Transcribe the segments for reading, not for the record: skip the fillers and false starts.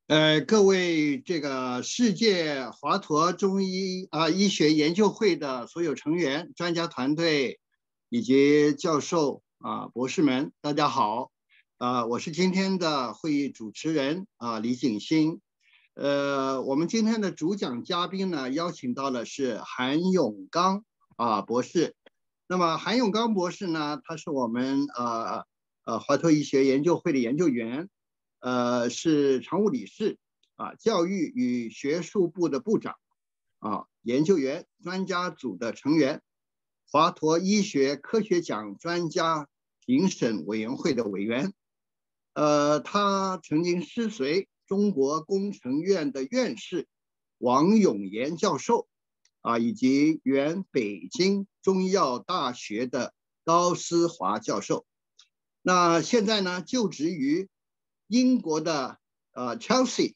各位这个世界华佗中医医学研究会的所有成员、专家团队以及教授博士们，大家好。我是今天的会议主持人李景新。我们今天的主讲嘉宾呢，邀请到的是韩永刚博士。那么韩永刚博士呢，他是我们华佗医学研究会的研究员。是常务理事教育与学术部的部长研究员专家组的成员，华佗医学科学奖专家评审委员会的委员。他曾经师随中国工程院的院士王永炎教授以及原北京中医药大学的高思华教授。那现在呢，就职于英国的Chelsea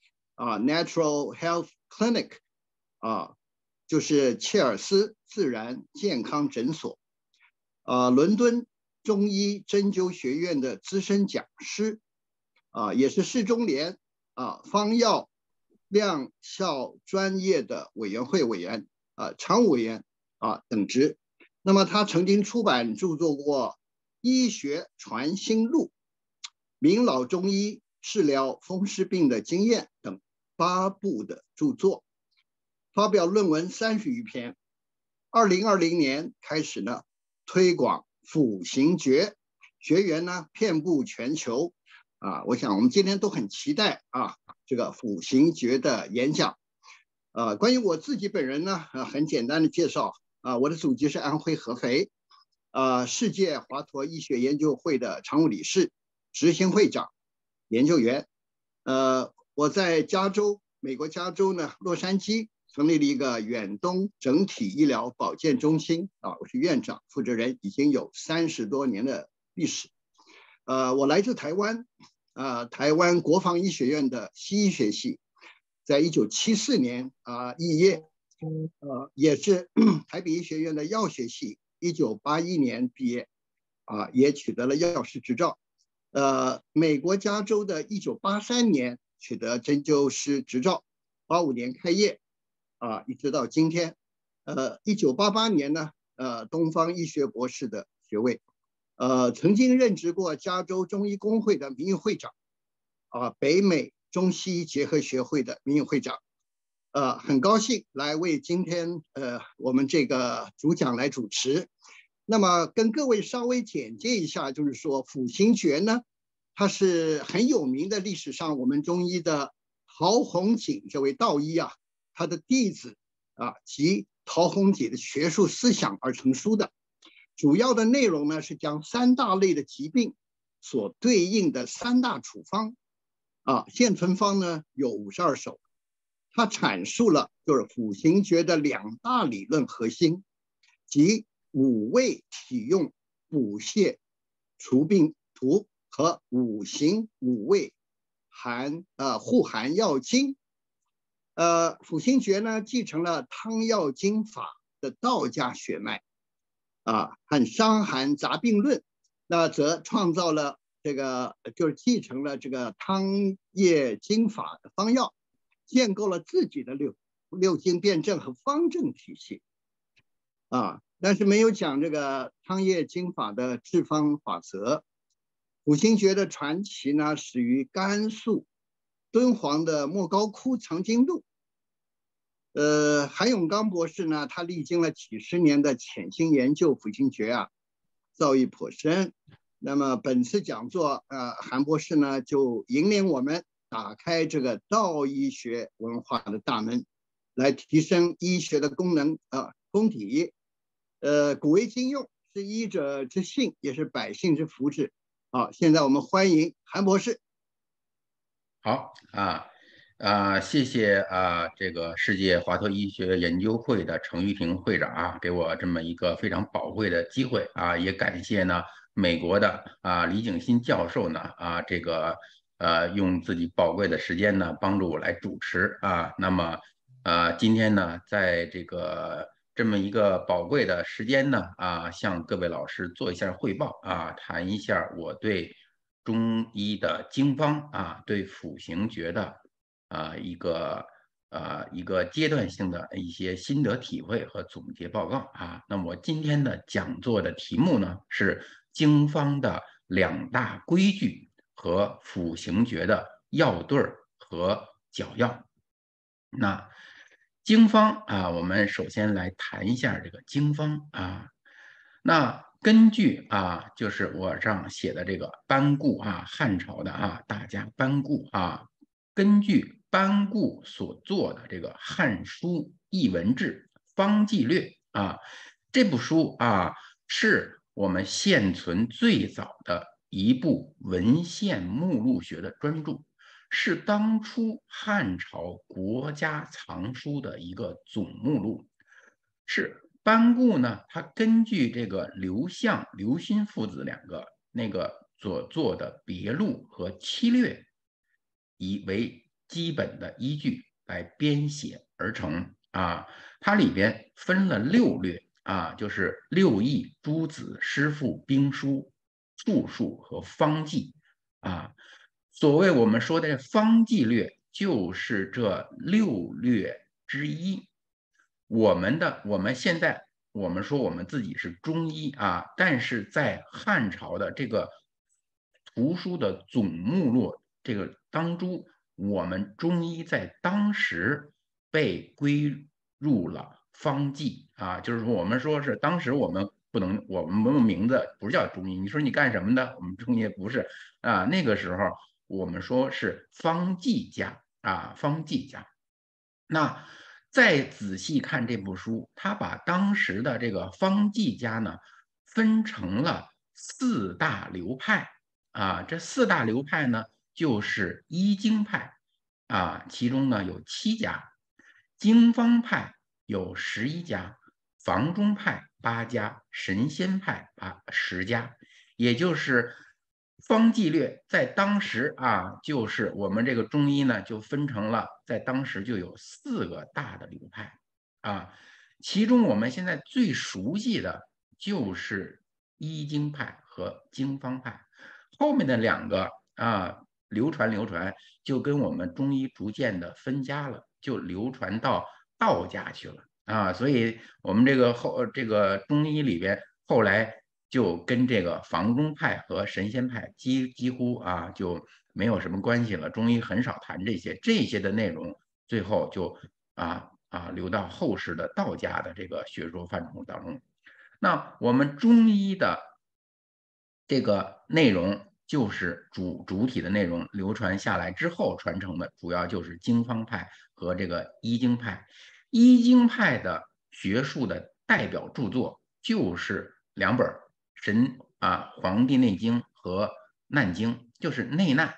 Natural Health Clinic 就是切尔斯自然健康诊所。伦敦中医针灸学院的资深讲师也是市中联方药量效专业的委员会委员常务委员等职。那么他曾经出版著作过《医学传心录》、明老中医治疗风湿病的经验等8部的著作，发表论文30余篇。2020年开始呢，推广辅行诀，学员呢遍布全球我想我们今天都很期待这个辅行诀的演讲。关于我自己本人呢很简单的介绍我的祖籍是安徽合肥，世界华佗医学研究会的常务理事、执行会长、研究员。我在美国加州呢洛杉矶成立了一个远东整体医疗保健中心我是院长负责人，已经有30多年的历史。我来自台湾，台湾国防医学院的西医学系，在1974年肄业，也是台北医学院的药学系，1981年毕业也取得了药师执照。美国加州的1983年取得针灸师执照，85年开业一直到今天。1988年呢东方医学博士的学位。曾经任职过加州中医工会的名誉会长北美中西医结合学会的名誉会长。很高兴来为今天我们这个主讲来主持。那么跟各位稍微简介一下，就是说辅行诀呢，它是很有名的，历史上我们中医的陶弘景这位道医他的弟子及陶弘景的学术思想而成书的。主要的内容呢是将3大类的疾病所对应的3大处方现存方呢有52首。它阐述了就是辅行诀的2大理论核心，即5味体用补泻除病图和5行5味护寒药经。辅行诀呢继承了汤药经法的道家血脉和伤寒杂病论，那则创造了这个就是继承了这个汤液经法的方药，建构了自己的六经辩证和方正体系但是没有讲这个汤液经法的治方法则。辅行诀的传奇呢始于甘肃敦煌的莫高窟藏经录。韩永刚博士呢，他历经了几十年的潜心研究辅行诀造诣颇深。那么本次讲座韩博士呢就引领我们打开这个道医学文化的大门，来提升医学的功能功底。古为今用，是医者之幸，也是百姓之福祉。现在我们欢迎韩博士。 好谢谢这个世界华佗医学研究会的程玉平会长给我这么一个非常宝贵的机会也感谢呢美国的李景新教授呢这个用自己宝贵的时间呢帮助我来主持那么今天呢在这个这么一个宝贵的时间呢向各位老师做一下汇报谈一下我对中医的经方对辅行诀的一个阶段性的一些心得体会和总结报告啊。那我今天的讲座的题目呢是经方的2大规矩和辅行诀的要对和绞要。那经方啊，我们首先来谈一下这个经方啊。那根据就是我上写的这个班固汉朝的大家班固根据班固所做的这个《汉书艺文志方剂略》这部书是我们现存最早的一部文献目录学的专著。是当初汉朝国家藏书的一个总目录，是班固呢，他根据这个刘向、刘歆父子2个那个所做的别录和七略，以为基本的依据来编写而成它里边分了6略就是六艺、诸子、诗赋、兵书、术数和方剂所谓我们说的方剂略，就是这6略之一。我们现在我们说我们自己是中医但是在汉朝的这个图书的总目录这个当中，我们中医在当时被归入了方剂就是说我们说是当时我们不能，我们名字不是叫中医，你说你干什么的？我们中医不是那个时候我们说是方剂家方剂家。那再仔细看这部书，他把当时的这个方剂家呢分成了4大流派这4大流派呢就是医经派其中呢有7家，经方派有11家，房中派8家，神仙派10家，也就是方剂略在当时就是我们这个中医呢就分成了，在当时就有4个大的流派其中我们现在最熟悉的就是医经派和经方派，后面的2个流传就跟我们中医逐渐的分家了，就流传到道家去了所以我们这个中医里边后来就跟这个房中派和神仙派几乎就没有什么关系了，中医很少谈这些的内容，最后就流到后世的道家的这个学说范畴当中。那我们中医的这个内容就是主体的内容流传下来之后传承的，主要就是经方派和这个医经派。医经派的学术的代表著作就是2本黄帝内经》和《难经》，就是内难。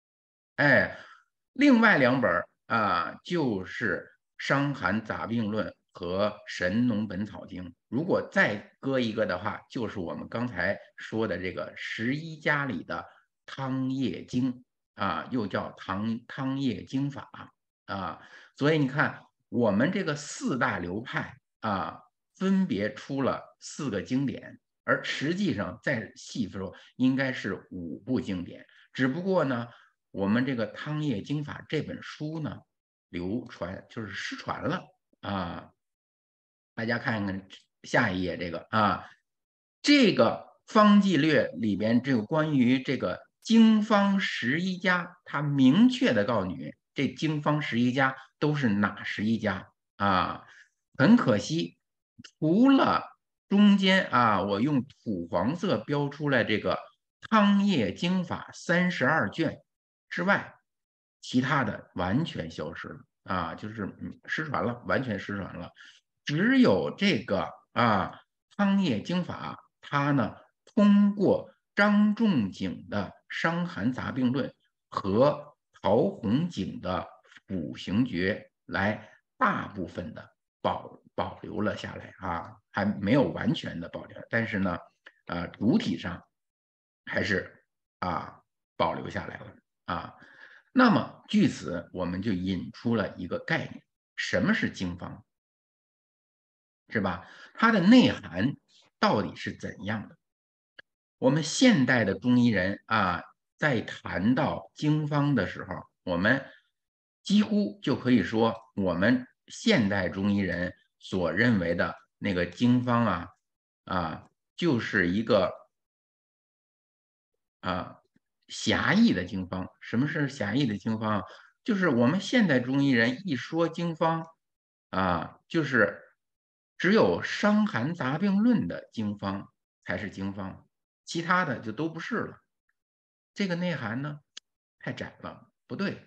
另外2本就是《伤寒杂病论》和《神农本草经》。如果再搁一个的话，就是我们刚才说的这个11家里的汤液经又叫汤液经法所以你看，我们这个4大流派分别出了4个经典，而实际上再细说，应该是5部经典。只不过呢，我们这个汤液经法这本书呢，流传就是失传了大家看看下一页这个这个方剂略里边这个关于这个经方11家，它明确的告诉你，这经方11家都是哪11家很可惜，除了中间我用土黄色标出来这个汤液经法32卷之外，其他的完全消失了就是失传了，完全失传了。只有这个汤液经法，它呢通过张仲景的《伤寒杂病论》和陶弘景的辅行诀来大部分的保留了下来还没有完全的保留，但是呢主体上还是保留下来了那么据此我们就引出了一个概念，什么是经方？是吧？它的内涵到底是怎样的？我们现代的中医人在谈到经方的时候，我们几乎就可以说我们现代中医人所认为的那个经方就是一个狭义的经方。什么是狭义的经方？就是我们现代中医人一说经方就是只有《伤寒杂病论》的经方才是经方，其他的就都不是了。这个内涵呢太窄了，不对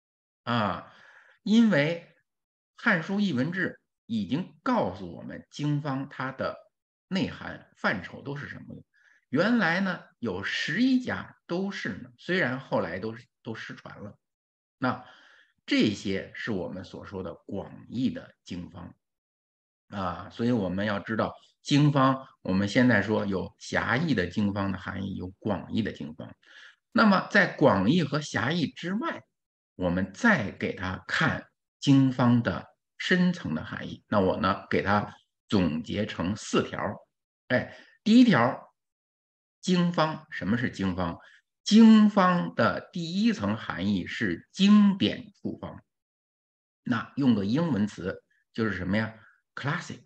因为《汉书艺文志》已经告诉我们经方它的内涵范畴都是什么的。原来呢有11家都是呢，虽然后来都失传了。那这些是我们所说的广义的经方所以我们要知道经方，我们现在说有狭义的经方的含义，有广义的经方。那么在广义和狭义之外，我们再给它看经方的深层的含义。那我呢给它总结成4条。第一条，经方。什么是经方？经方的第一层含义是经典处方。那用个英文词就是什么呀？ classic。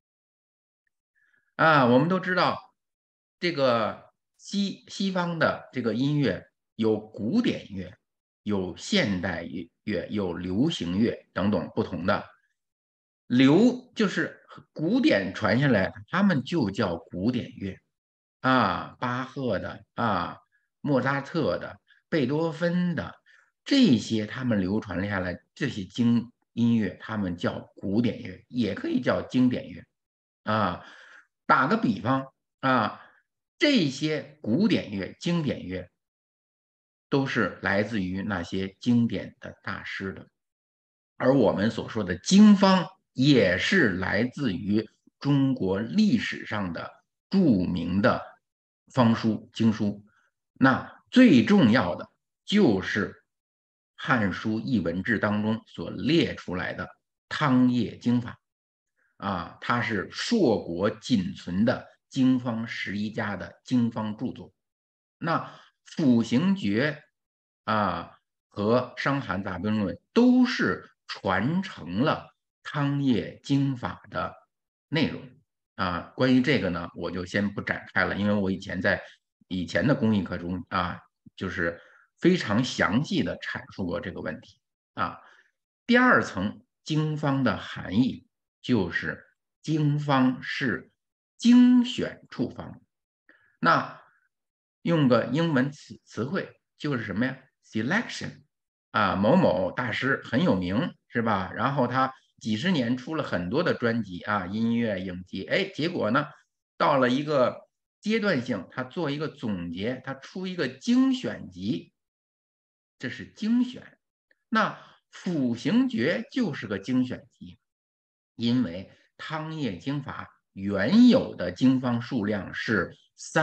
我们都知道这个西方的这个音乐有古典乐，有现代乐，有流行乐等等不同的。就是古典传下来，他们就叫古典乐巴赫的莫扎特的、贝多芬的这些，他们流传下来这些音乐，他们叫古典乐，也可以叫经典乐打个比方这些古典乐、经典乐都是来自于那些经典的大师的，而我们所说的经方也是来自于中国历史上的著名的方书、经书。那最重要的就是《汉书艺文志》当中所列出来的汤液经法它是硕果仅存的经方11家的经方著作。那辅行诀和伤寒杂病论都是传承了汤液经法的内容关于这个呢，我就先不展开了，因为我在以前的公益课中就是非常详细的阐述过这个问题第二层经方的含义就是经方是精选处方。那用个英文词汇就是什么呀 ？selection 某某大师很有名是吧？然后他几十年出了很多的专辑音乐影集，结果呢到了一个阶段性，他做一个总结，他出一个精选集，这是精选。那辅行诀就是个精选集，因为汤液经法原有的经方数量是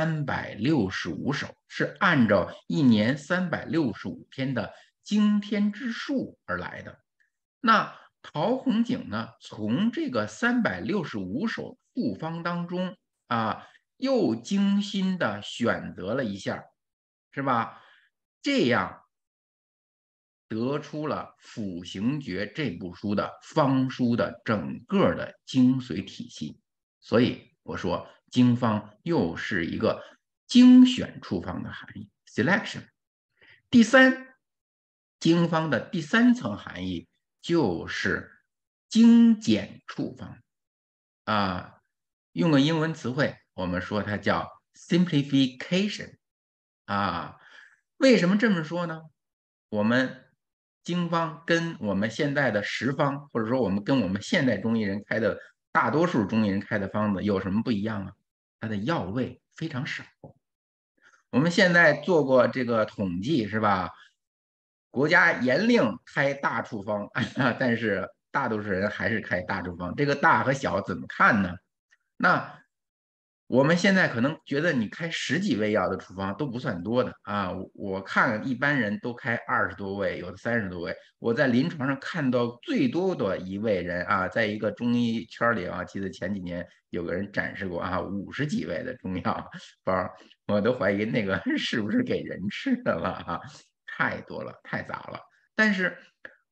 365首，是按照1年365天的经天之数而来的。那陶弘景呢，从这个365首复方当中又精心的选择了一下，是吧？这样得出了辅行诀这部书的方书的整个的精髓体系。所以我说经方又是一个精选处方的含义 selection。 第三，经方的第3层含义就是精简处方用个英文词汇，我们说它叫 simplification 为什么这么说呢？我们经方跟我们现在的食方，或者说我们现代中医人开的大多数中医人开的方子有什么不一样它的药味非常少。我们现在做过这个统计是吧？国家严令开大处方但是大多数人还是开大处方。这个大和小怎么看呢？那我们现在可能觉得你开10几味药的处方都不算多的我看一般人都开20多味，有的30多味。我在临床上看到最多的一位人在一个中医圈里记得前几年有个人展示过50几味的中药方，我都怀疑那个是不是给人吃的了太多了，太杂了。但是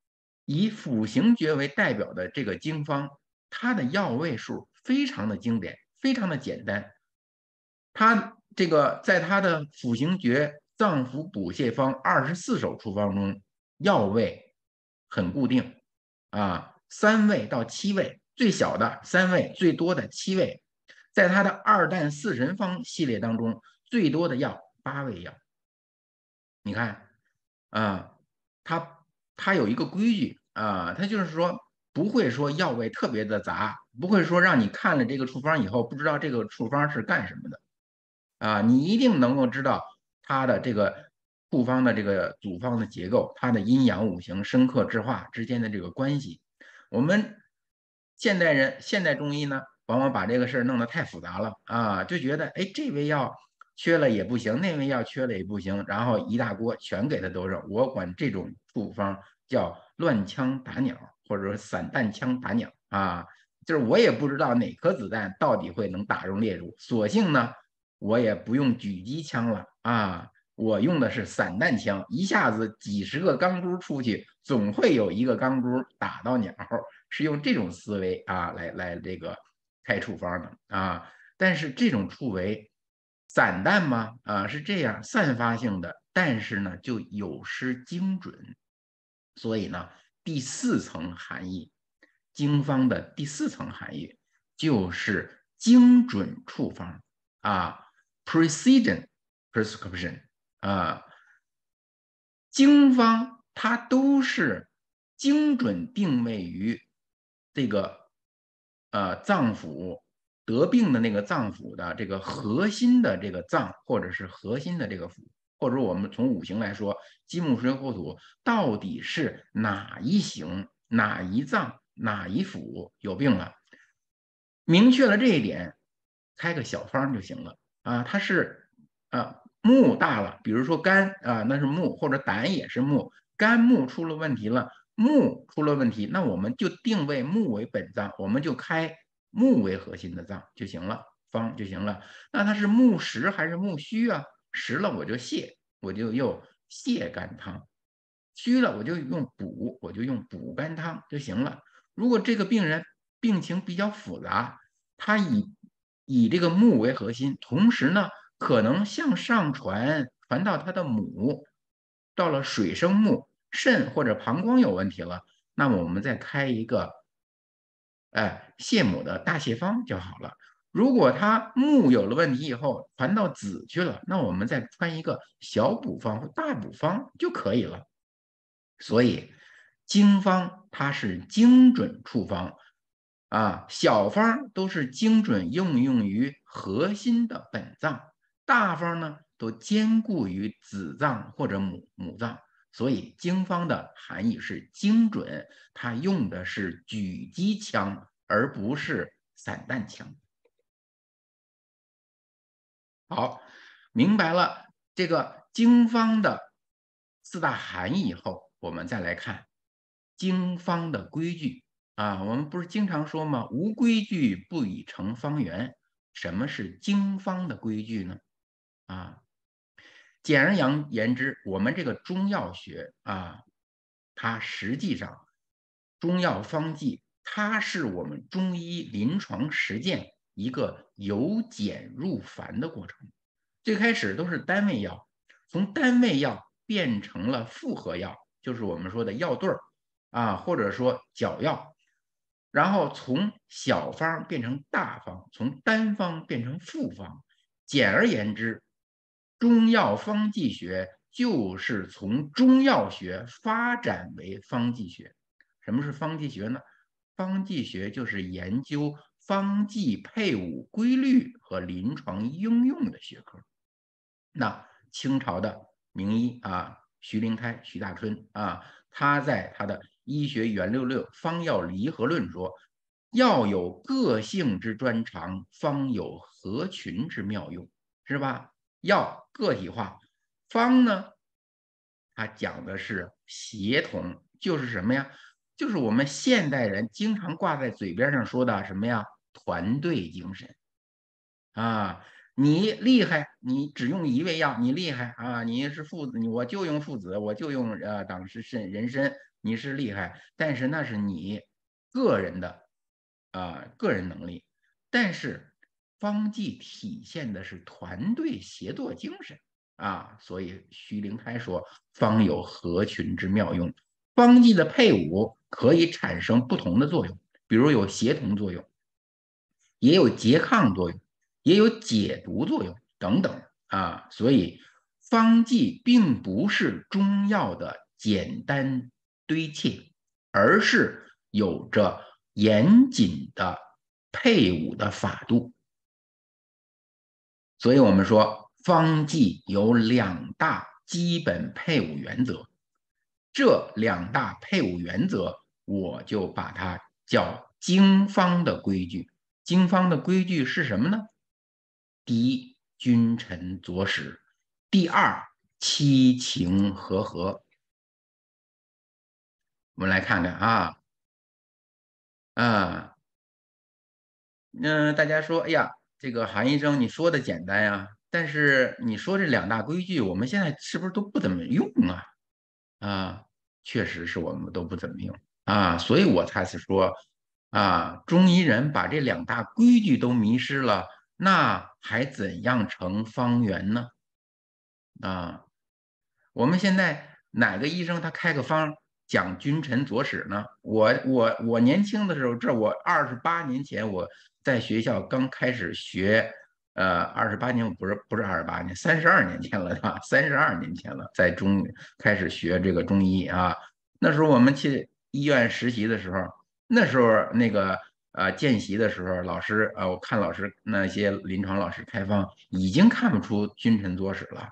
以辅刑诀为代表的这个经方，它的药味数非常的经典，非常的简单。它这个在它的辅刑诀脏腑补泻方24首处方中，药味很固定啊，3味到7味，最小的3味，最多的7味。在它的2淡4神方系列当中，最多的药8味药。你看啊，它有一个规矩啊，它就是说不会说药味特别的杂，不会说让你看了这个处方以后不知道这个处方是干什么的啊，你一定能够知道它的这个处方的这个组方的结构，它的阴阳五行、生克制化之间的这个关系。我们现代人、现代中医呢，往往把这个事儿弄得太复杂了啊，就觉得哎，这味药缺了也不行，那味药缺了也不行，然后一大锅全给他都扔。我管这种处方叫乱枪打鸟，或者说散弹枪打鸟啊，就是我也不知道哪颗子弹到底会能打中猎物，索性呢，我也不用狙击枪了啊。我用的是散弹枪，一下子几十个钢珠出去，总会有一个钢珠打到鸟，是用这种思维啊来这个开处方的啊。但是这种处为散弹吗？啊，是这样散发性的，但是呢就有失精准，所以呢第4层含义，经方的第4层含义就是精准处方啊 ，precision prescription 啊，经方它都是精准定位于这个脏腑得病的那个脏腑的这个核心的这个脏，或者是核心的这个腑，或者我们从五行来说，金木水火土到底是哪一行、哪一脏、哪一腑有病了？明确了这一点，开个小方就行了啊。它是木大了，比如说肝啊，那是木，或者胆也是木，肝木出了问题了，木出了问题，那我们就定位木为本脏，我们就开木为核心的脏就行了，方就行了。那它是木实还是木虚啊？实了我就泻，我就用泻肝汤；虚了我就用补，我就用补肝汤就行了。如果这个病人病情比较复杂，他以这个木为核心，同时呢，可能向上传到他的母，到了水生木，肾或者膀胱有问题了，那么我们再开一个，泻母的大泻方就好了。如果他木有了问题以后传到子去了，那我们再穿一个小补方或大补方就可以了。所以经方它是精准处方啊，小方都是精准应用于核心的本脏，大方呢都兼顾于子脏或者母脏。所以经方的含义是精准，它用的是狙击枪，而不是散弹枪。好，明白了这个经方的4大含义以后，我们再来看经方的规矩啊。我们不是经常说吗？无规矩不以成方圆。什么是经方的规矩呢？啊，简而言之，我们这个中药学啊，它实际上中药方剂，它是我们中医临床实践一个由简入繁的过程。最开始都是单味药，从单味药变成了复合药，就是我们说的药对儿啊，或者说绞药，然后从小方变成大方，从单方变成复方。简而言之，中药方剂学就是从中药学发展为方剂学。什么是方剂学呢？方剂学就是研究方剂配伍规律和临床应用的学科。那清朝的名医啊，徐灵胎、徐大春啊，他在他的《医学元六六方药离合论》说，药有个性之专长，方有合群之妙用，是吧？药个体化，方呢，它讲的是协同，就是什么呀？就是我们现代人经常挂在嘴边上说的什么呀？团队精神啊。你厉害，你只用一味药，你厉害啊！你是父子，我就用父子，我就用党参、人参， 你是厉害，但是那是你个人的个人能力。但是方剂体现的是团队协作精神所以徐灵开说方有合群之妙用。方剂的配伍可以产生不同的作用，比如有协同作用，也有拮抗作用，也有解毒作用等等所以方剂并不是中药的简单堆砌，而是有着严谨的配伍的法度。所以我们说方剂有2大基本配伍原则，这2大配伍原则我就把它叫经方的规矩。经方的规矩是什么呢？第一，君臣佐使；第二，七情和合。我们来看看大家说，哎呀，这个韩医生你说的简单呀，但是你说这2大规矩，我们现在是不是都不怎么用确实是我们都不怎么用所以我才是说中医人把这2大规矩都迷失了，那还怎样成方圆呢？我们现在哪个医生他开个方讲君臣佐使呢？我年轻的时候，我28年前我在学校刚开始学，28年不是28年，32年前了32年前了，在开始学这个中医那时候我们去医院实习的时候，那时候那个见习的时候，老师我看老师那些临床老师开方已经看不出君臣佐使了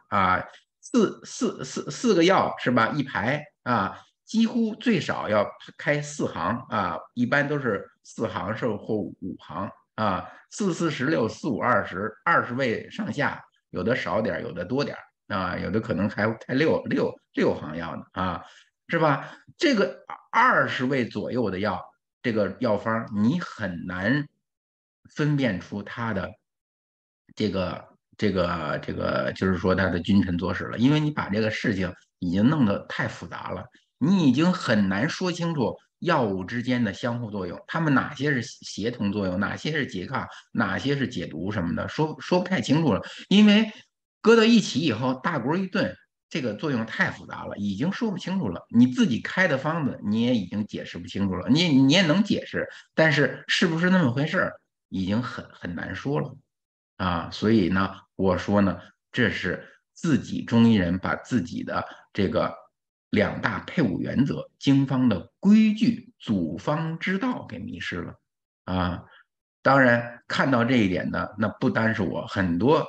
四个药是吧？一排几乎最少要开4行一般都是4行或5行4、4、16、4、5、20，20位上下，有的少点，有的多点有的可能还开六行药呢是吧？这个20位左右的药，这个药方你很难分辨出它的就是说它的君臣佐使了，因为你把这个事情已经弄得太复杂了，你已经很难说清楚药物之间的相互作用，它们哪些是协同作用，哪些是拮抗，哪些是解毒什么的，说不太清楚了，因为搁到一起以后，大锅一炖。这个作用太复杂了，已经说不清楚了。你自己开的方子，你也已经解释不清楚了。你也能解释，但是是不是那么回事已经很难说了所以呢，我说呢，这是自己中医人把自己的这个2大配伍原则、经方的规矩、祖方之道给迷失了当然，看到这一点呢，那不单是我，很多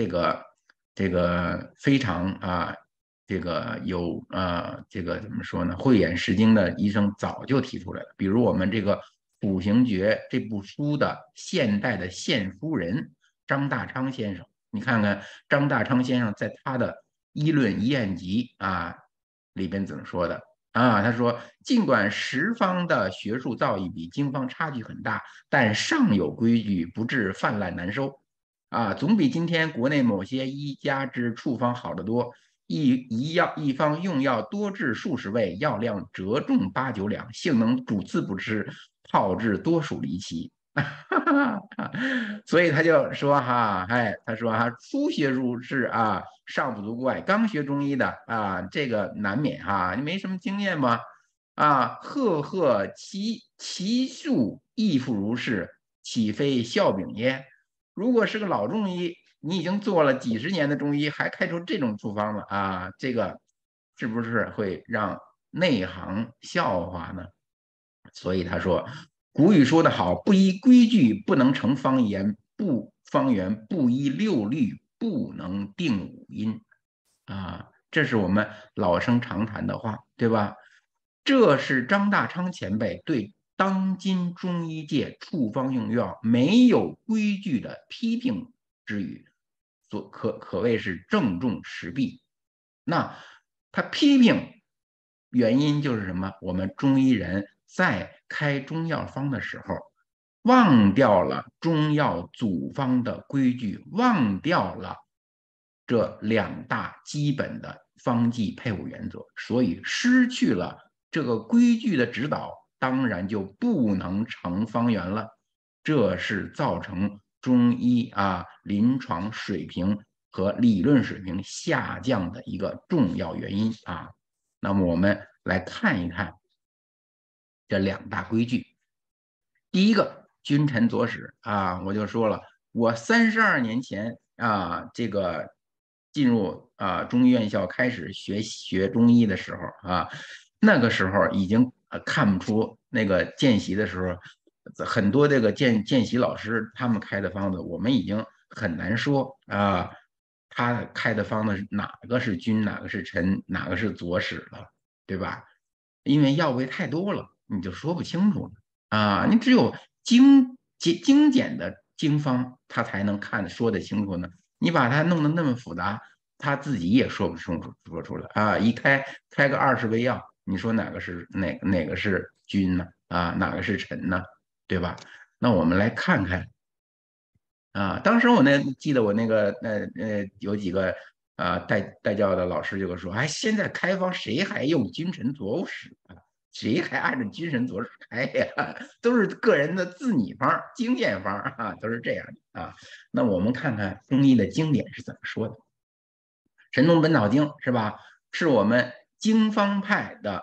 这个非常这个有这个怎么说呢？慧眼识精的医生早就提出来了。比如我们这个《辅行诀》这部书的现代的现书人张大昌先生，你看看张大昌先生在他的《医论医验集》里边怎么说的他说，尽管十方的学术造诣比经方差距很大，但尚有规矩，不致泛滥难收总比今天国内某些医家之处方好得多。一方用药多至数十味，药量折中8、9两，性能主次不吃，炮制多属离奇。所以他就说他说初学入仕尚不足怪，刚学中医的这个难免你没什么经验吗？赫赫其数亦复如是，岂非笑柄耶？如果是个老中医，你已经做了几十年的中医，还开出这种处方了这个是不是会让内行笑话呢？所以他说，古语说得好，不依规矩不能成方言，方圆不依六律不能定五音这是我们老生常谈的话，对吧？这是张大昌前辈对当今中医界处方用药没有规矩的批评之语，可谓是正中时弊。那他批评原因就是什么？我们中医人在开中药方的时候，忘掉了中药组方的规矩，忘掉了这2大基本的方剂配伍原则，所以失去了这个规矩的指导当然就不能成方圆了，这是造成中医临床水平和理论水平下降的一个重要原因啊。那么我们来看一看这2大规矩。第一个，君臣佐使我就说了，我32年前这个进入中医院校开始学中医的时候那个时候已经看不出那个见习的时候，很多这个见习老师他们开的方子，我们已经很难说他开的方子哪个是君，哪个是臣，哪个是佐使了，对吧？因为药味太多了，你就说不清楚了你只有精简的经方，他才能说得清楚呢。你把它弄得那么复杂，他自己也说不清楚说出来一开个20味药，你说哪个是哪个是君呢？哪个是臣呢？对吧？那我们来看看当时我记得我那个有几个带教的老师就说，哎，现在开方谁还用君臣佐使谁还按照君臣佐使开呀？都是个人的自拟方、经验方都是这样的那我们看看中医的经典是怎么说的，《神农本草经》是吧？是我们经方派的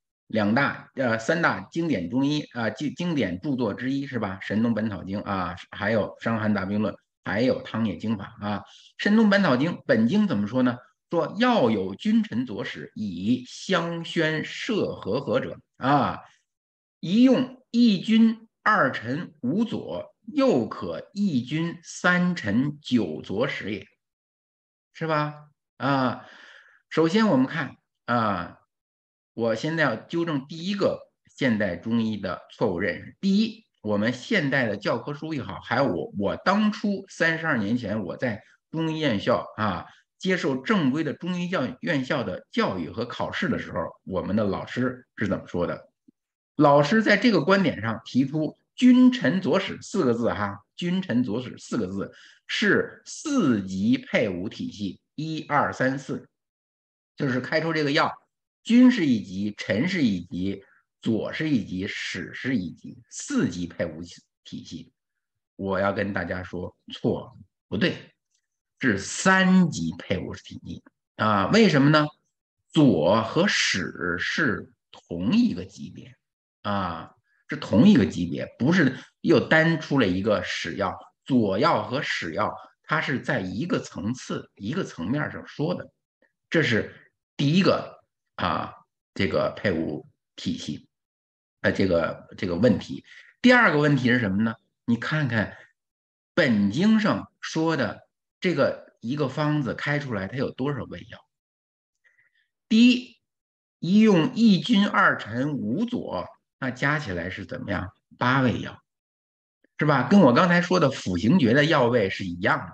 3大经典中医经典著作之一是吧？《神农本草经》还有《伤寒杂病论》，还有《汤液经法》神农本草经》本经怎么说呢？说要有君臣佐使，以相宣摄和合者宜用1君2臣5佐，又可1君3臣9佐使也，是吧？首先我们看我现在要纠正第一个现代中医的错误认识。第一，我们现代的教科书也好，还有我当初32年前我在中医院校接受正规的中医院校的教育和考试的时候，我们的老师是怎么说的？老师在这个观点上提出君臣佐使4个字君臣佐使4个字是4级配伍体系，1、2、3、4，就是开出这个药，君是1级，臣是1级，佐是1级，使是1级，4级配伍体系。我要跟大家说，错，不对，是3级配伍体系为什么呢？佐和使是同一个级别是同一个级别，不是又单出了一个使药，佐药和使药它是在一个层次、一个层面上说的，这是第一个这个配伍体系这个问题。第二个问题是什么呢？你看看本经上说的这个一个方子开出来，它有多少味药？第一，宜用1君2臣5佐，那加起来是怎么样？8味药，是吧？跟我刚才说的辅行诀的药味是一样的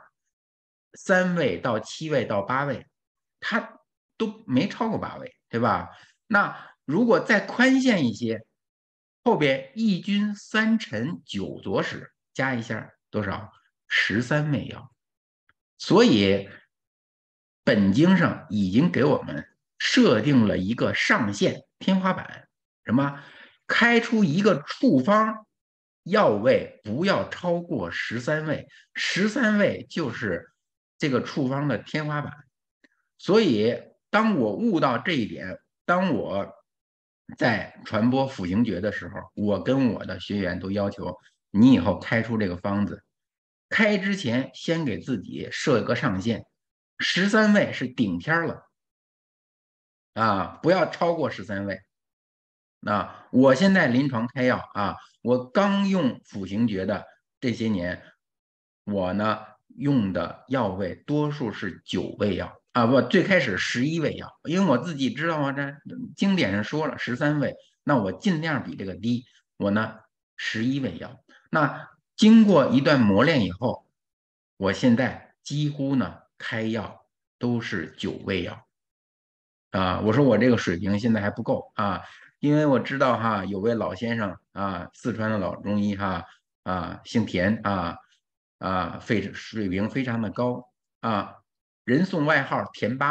，3味到7味到8味，它都没超过8味，对吧？那如果再宽限一些，后边1君3臣9佐使加一下多少？13味药。所以本经上已经给我们设定了一个上限天花板，什么？开出一个处方药味不要超过13味，13味就是这个处方的天花板。所以当我悟到这一点，当我在传播辅行诀的时候，我跟我的学员都要求你以后开出这个方子，开之前先给自己设一个上限，13味是顶天了不要超过13味。我现在临床开药我刚用辅行诀的这些年，我呢用的药味多数是9味药不，最开始11味药，因为我自己知道这经典上说了13味，那我尽量比这个低，我呢11味药。那经过一段磨练以后，我现在几乎呢开药都是9味药我说我这个水平现在还不够因为我知道有位老先生四川的老中医姓田水平非常的高人送外号田8味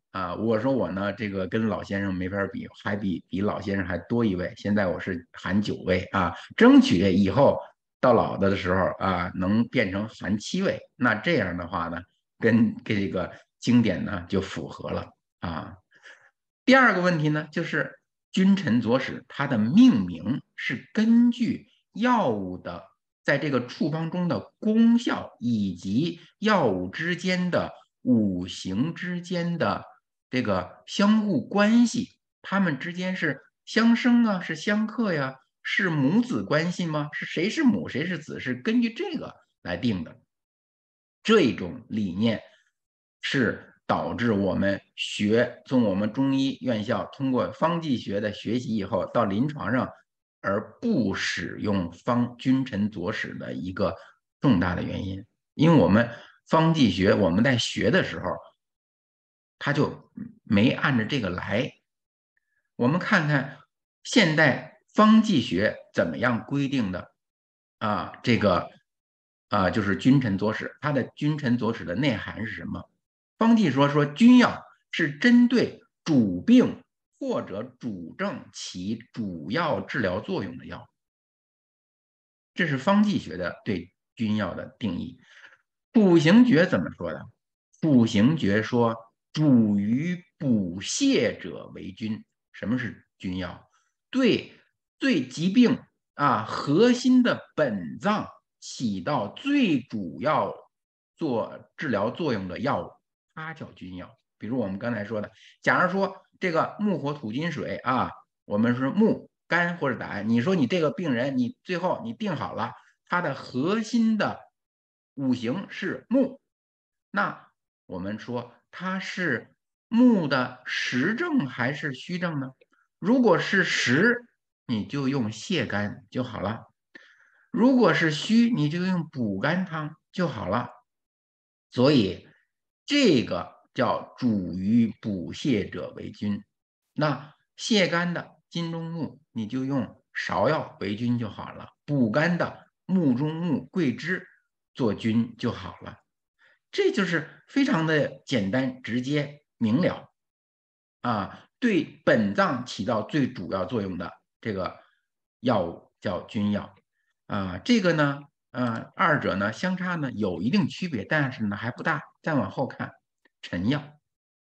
我说我呢，这个跟老先生没法比，还比老先生还多一位。现在我是含9位啊，争取以后到老的时候能变成含7位。那这样的话呢，跟这个经典呢就符合了啊。第二个问题呢，就是君臣佐使，它的命名是根据药物的在这个处方中的功效以及药物之间的五行之间的这个相互关系，它们之间是相生啊，是相克呀，是母子关系吗？是谁是母，谁是子，是根据这个来定的。这种理念是导致我们从我们中医院校通过方剂学的学习以后，到临床上而不使用君臣佐使的一个重大的原因。因为我们方剂学我们在学的时候，他就没按照这个来。我们看看现代方剂学怎么样规定的这个就是君臣佐使，它的君臣佐使的内涵是什么？方剂说君药是针对主病或者主症起主要治疗作用的药，这是方剂学的对君药的定义。补行诀怎么说的？补行诀说主于补泻者为君。什么是君药？对疾病核心的本脏起到最主要治疗作用的药物，它叫君药。比如我们刚才说的，假如说这个木火土金水我们说木肝或者胆，你说你这个病人，你最后你定好了，它的核心的五行是木，那我们说它是木的实证还是虚证呢？如果是实，你就用泻肝就好了；如果是虚，你就用补肝汤就好了。所以这个叫主于补泻者为君。那泻肝的金钟木，你就用芍药为君就好了；补肝的木中木、桂枝做君就好了。这就是非常的简单、直接、明了对本脏起到最主要作用的这个药物叫君药这个呢二者呢相差呢有一定区别，但是呢还不大。再往后看，臣药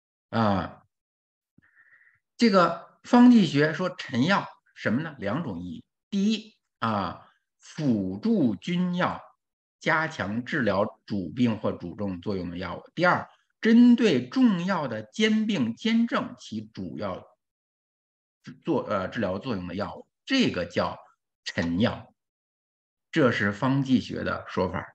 这个方剂学说臣药什么呢？2种意义。第一辅助君药，加强治疗主病或主症作用的药物。第二，针对重要的兼病兼症起主要治疗作用的药物，这个叫臣药。这是方剂学的说法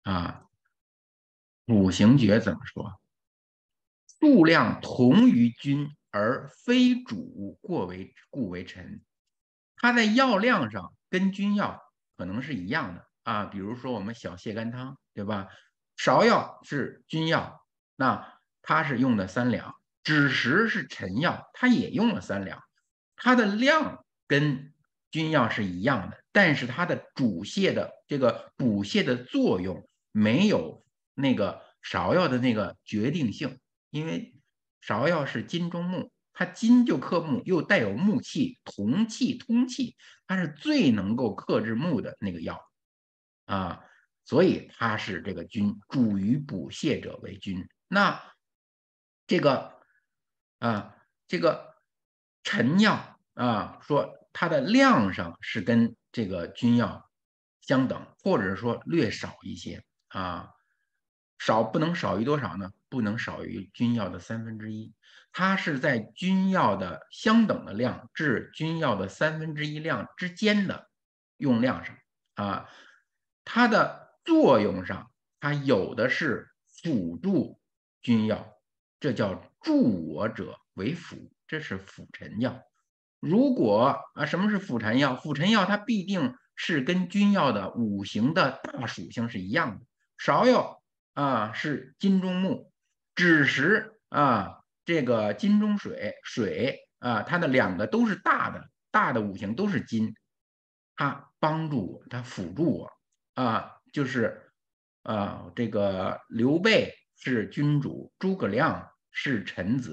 五行诀怎么说？数量同于君而非主，故为臣。它在药量上跟君药可能是一样的比如说我们小泻肝汤，对吧？芍药是君药，那它是用的3两，枳实是臣药，它也用了3两，它的量跟君药是一样的，但是它的主泻的这个补泻的作用没有那个芍药的那个决定性，因为芍药是金中木，它金就克木，又带有木气、同气、通气，它是最能够克制木的那个药所以它是这个君，主于补泻者为君。那这个这个臣药说它的量上是跟这个君药相等，或者说略少一些不能少于多少呢？不能少于君药的1/3，它是在君药的相等的量至君药的1/3量之间的用量上它的作用上，它有的是辅助君药，这叫助我者为辅，这是辅臣药。如果什么是辅臣药？辅臣药它必定是跟君药的五行的大属性是一样的。芍药是金中木，枳实这个金中水，它的2个都是大的五行都是金，它帮助我，它辅助我就是这个刘备是君主，诸葛亮是臣子，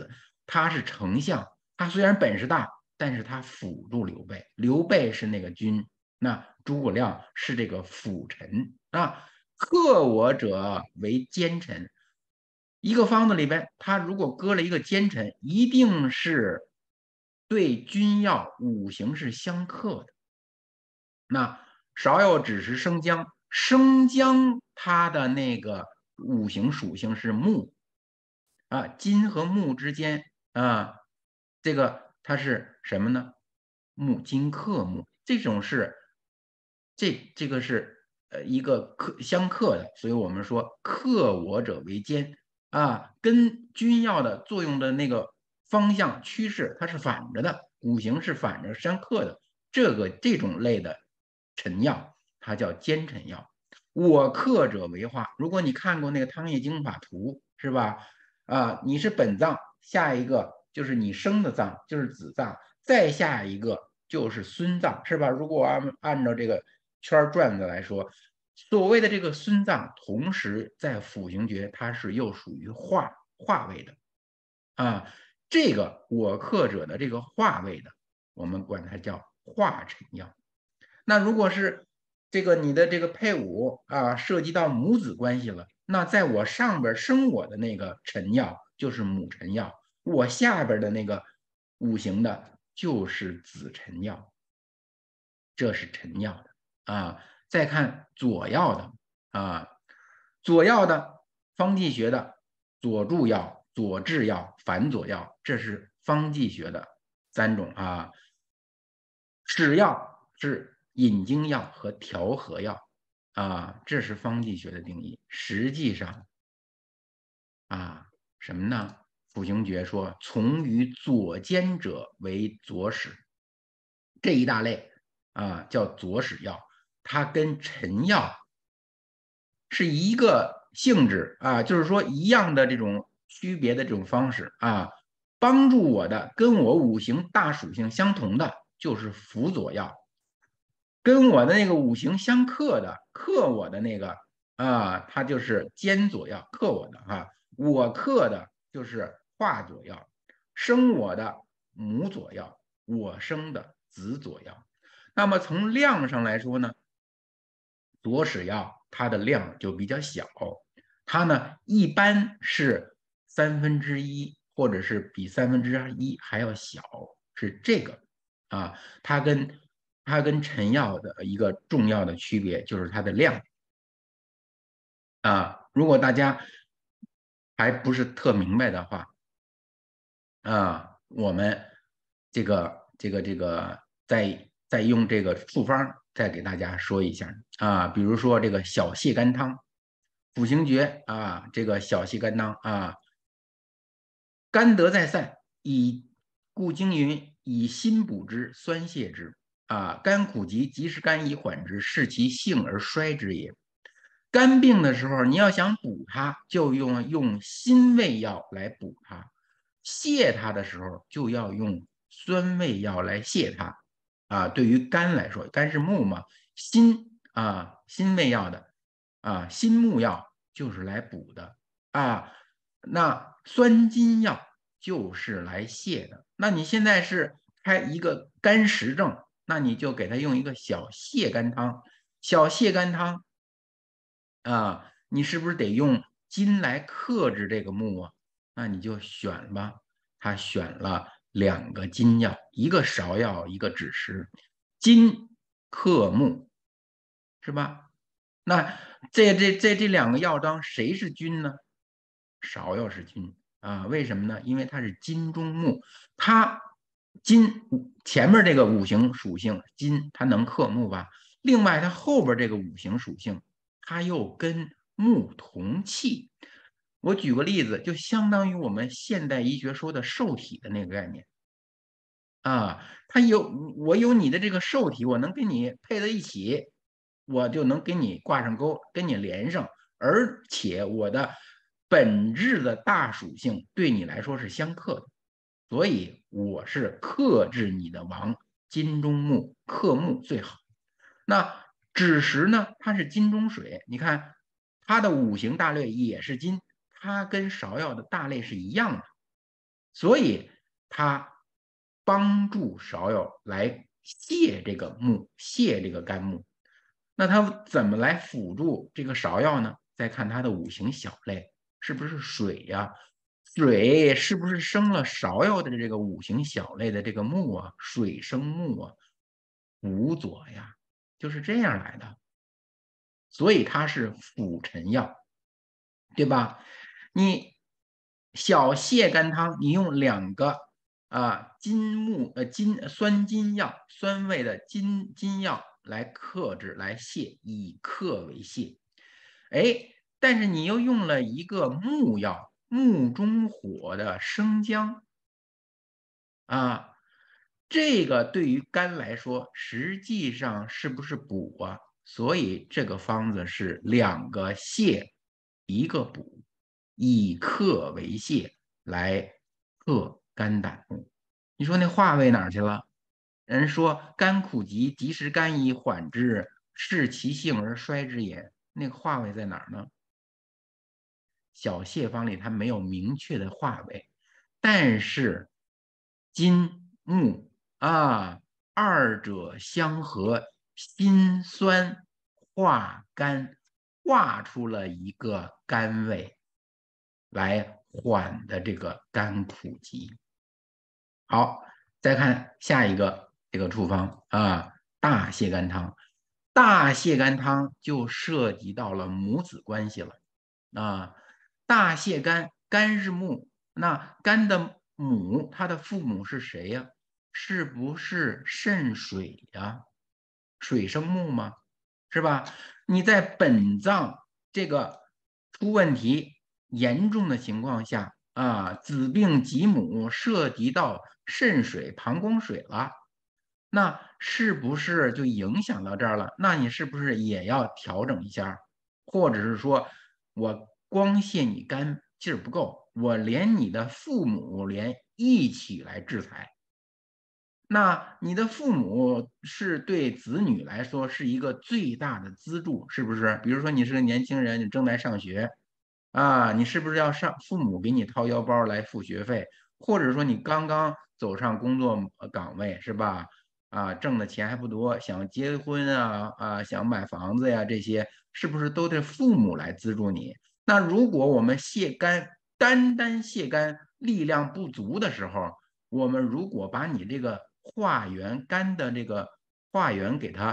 他是丞相，他虽然本事大，但是他辅助刘备，刘备是那个君，那诸葛亮是这个辅臣啊。克我者为奸臣，一个方子里边，他如果搁了一个奸臣，一定是对君要五行是相克的。那芍药只是生姜，生姜它的那个五行属性是木啊，金和木之间啊，这个它是什么呢？木金克木，这个是一个相克的，所以我们说克我者为奸啊，跟君要的作用的那个方向趋势它是反着的，五行是反着相克的，这种类的臣药它叫奸臣药。我克者为化，如果你看过那个汤液经法图是吧？啊，你是本脏，下一个就是你生的脏，就是子脏，再下一个就是孙脏，是吧？如果按照这个圈转的来说，所谓的这个孙脏，同时在辅行诀它是又属于化位的啊。这个我克者的这个化位的，我们管它叫化臣药。那如果是这个你的这个配偶啊，涉及到母子关系了，那在我上边生我的那个臣药就是母臣药，我下边的那个五行的就是子臣药，这是臣药的啊。再看佐药的啊，佐药的方剂学的佐助药、佐治药、反佐药，这是方剂学的三种啊。使药是引经药和调和药啊，这是方剂学的定义。实际上啊，什么呢？辅行诀说，从于左兼者为左使，这一大类啊叫左使药，它跟臣药是一个性质啊，就是说一样的这种区别的这种方式啊，帮助我的跟我五行大属性相同的就是辅佐药，跟我的那个五行相克的克我的那个啊，它就是兼佐药克我的啊，我克的就是化佐药，生我的母佐药，我生的子佐药。那么从量上来说呢，左使药它的量就比较小，它呢一般是1/3或者是比1/3还要小，是这个啊，它跟臣药的一个重要的区别就是它的量啊。如果大家还不是特明白的话啊，我们这个再用这个处方再给大家说一下啊，比如说这个小泻肝汤，辅行诀啊，这个小泻肝汤啊，肝得再散，故经云以心补之，酸泻之啊，肝苦急，及时肝以缓之，视其性而衰之也。肝病的时候，你要想补它，就用辛味药来补它；泻它的时候，就要用酸味药来泻它。啊，对于肝来说，肝是木嘛，辛味药的啊，辛木药就是来补的啊。那酸津药就是来泻的。那你现在是开一个肝实症，那你就给他用一个小泻肝汤。小泻肝汤啊，你是不是得用金来克制这个木啊？那你就选吧。他选了2个金药，一个芍药，一个枳实，金克木，是吧？那这2个药当谁是君呢？芍药是君啊，为什么呢？因为它是金中木，它金前面这个五行属性金，它能克木吧？另外，它后边这个五行属性，它又跟木同气。我举个例子，就相当于我们现代医学说的受体的那个概念啊，我有你的这个受体，我能跟你配在一起，我就能跟你挂上钩，跟你连上，而且我的本质的大属性对你来说是相克的，所以我是克制你的王，金中木，克木最好。那枳实呢，它是金中水，你看它的五行大类也是金，它跟芍药的大类是一样的所以它帮助芍药来泻这个木，泻这个肝木。那它怎么来辅助这个芍药呢？再看它的五行小类，是不是水呀？水是不是生了芍药的这个五行小类的这个木啊？水生木啊，辅佐呀，就是这样来的。所以它是辅臣药，对吧？你小泻肝汤，你用2个酸金药，酸味的金药来克制来泻，以克为泻。哎，但是你又用了一个木药，木中火的生姜啊，这个对于肝来说，实际上是不是补啊？所以这个方子是2个泻，1个补，以克为泻，来克肝胆木。你说那话为哪儿去了？人说肝苦疾，及时甘以缓之，视其性而衰之也。那个话位在哪儿呢？小泻方里它没有明确的话位，但是金木二者相合，辛酸化肝，化出了一个甘味，来缓的这个肝苦疾。好，再看下一个这个处方大泻肝汤。大泻肝汤就涉及到了母子关系了大泻肝，肝是木，那肝的母，它的父母是谁呀？是不是肾水呀？水生木吗？是吧？你在本脏这个出问题严重的情况下子病及母，涉及到肾水、膀胱水了，那是不是就影响到这儿了？那你是不是也要调整一下？或者是说我光泻你肝劲儿不够，我连你的父母连一起来制裁？那你的父母是对子女来说是一个最大的资助，是不是？比如说你是个年轻人，你正在上学你是不是要父母给你掏腰包来付学费？或者说你刚刚走上工作岗位，是吧？挣的钱还不多，想结婚想买房子呀，这些是不是都得父母来资助你？那如果我们泻肝，单单泻肝力量不足的时候，我们如果把你这个化元肝的这个化元给它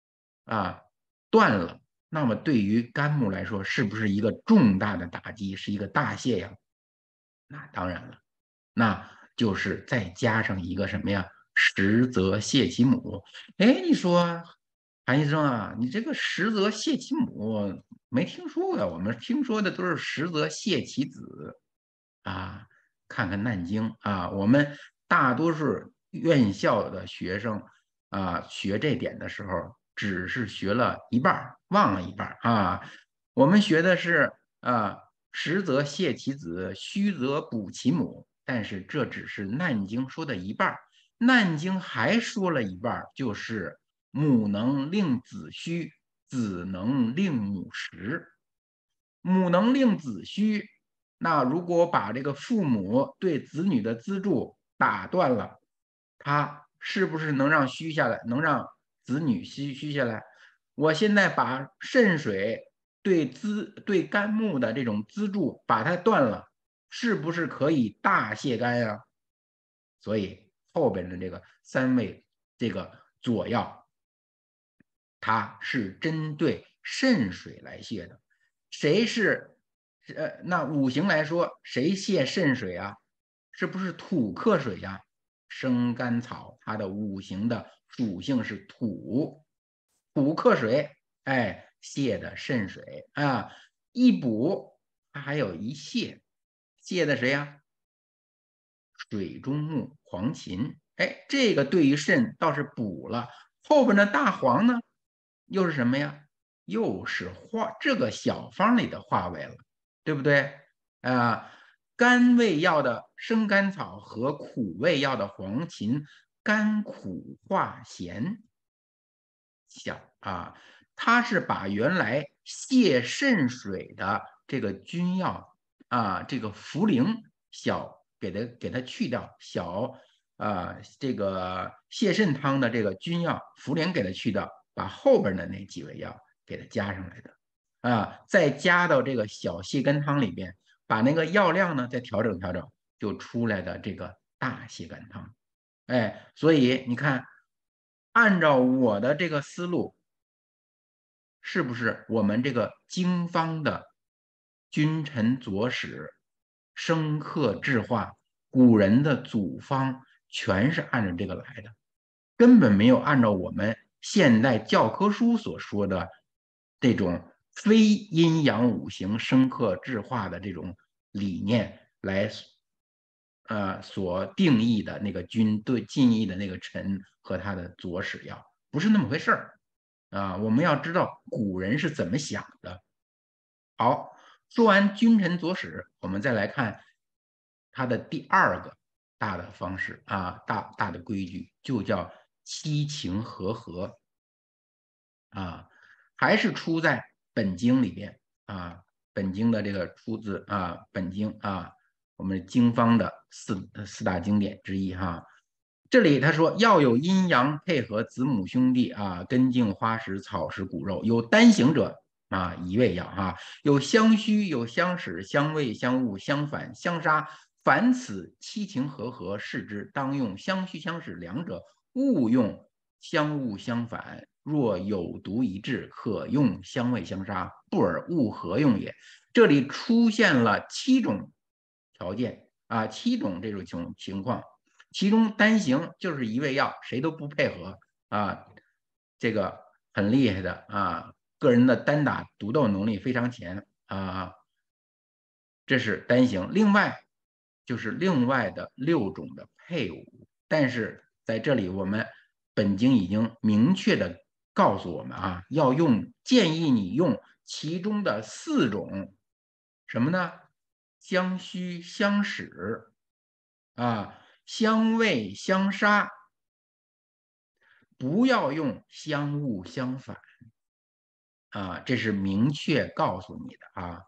断了，那么对于肝木来说，是不是一个重大的打击，是一个大泻呀？那当然了，那就是再加上一个什么呀？实则泻其母。哎，你说韩医生你这个实则泻其母没听说过，我们听说的都是实则泻其子看看难经我们大多数院校的学生学这点的时候，只是学了一半，忘了一半我们学的是实则泻其子，虚则补其母。但是这只是难经说的一半，难经还说了一半，就是母能令子虚，子能令母实。母能令子虚，那如果把这个父母对子女的资助打断了，他是不是能让虚下来，能让子女虚下来？我现在把肾水对肝木的这种资助把它断了，是不是可以大泻肝呀？所以后边的这个3味这个佐药，它是针对肾水来泻的。谁是那五行来说，谁泻肾水啊？是不是土克水呀？生甘草它的五行的属性是土，土克水，泻的肾水一补它还有一泻，泻的谁呀？水中木黄芩，这个对于肾倒是补了。后边的大黄呢，又是什么呀？又是这个小方里的化位了，对不对？甘味药的生甘草和苦味药的黄芩，甘苦化咸，它是把原来泻肾水的这个君药这个茯苓给它去掉，这个泻肾汤的这个君药、茯苓给它去掉，把后边的那几味药给它加上来的再加到这个小泻肝汤里边，把那个药量呢再调整调整，就出来的这个大泻肝汤。所以你看，按照我的这个思路，是不是我们这个经方的君臣佐使、生克制化，古人的祖方全是按照这个来的，根本没有按照我们现代教科书所说的这种非阴阳五行生克制化的这种理念来所定义的那个君对定义的那个臣和他的佐使药，不是那么回事儿我们要知道古人是怎么想的。好，说完君臣佐使，我们再来看它的第二个大的方式大的规矩，就叫七情和合还是出在本经里边本经的这个出自本经我们经方的四大经典之一这里他说要有阴阳配合子母兄弟根茎花实草实骨肉，有单行者一味药有相虚有相使相味相恶相反相杀，凡此七情和合，是之当用相虚相使两者，勿用相恶相反。若有毒一致，可用相味相杀，不尔勿合用也。这里出现了7种条件7种这种情况，其中单行就是一味药，谁都不配合这个很厉害的个人的单打独斗能力非常强这是单行。另外就是另外的6种的配伍，但是在这里我们本经已经明确的告诉我们要建议你用其中的4种什么呢？相虚相使相味相杀，不要用相恶相反这是明确告诉你的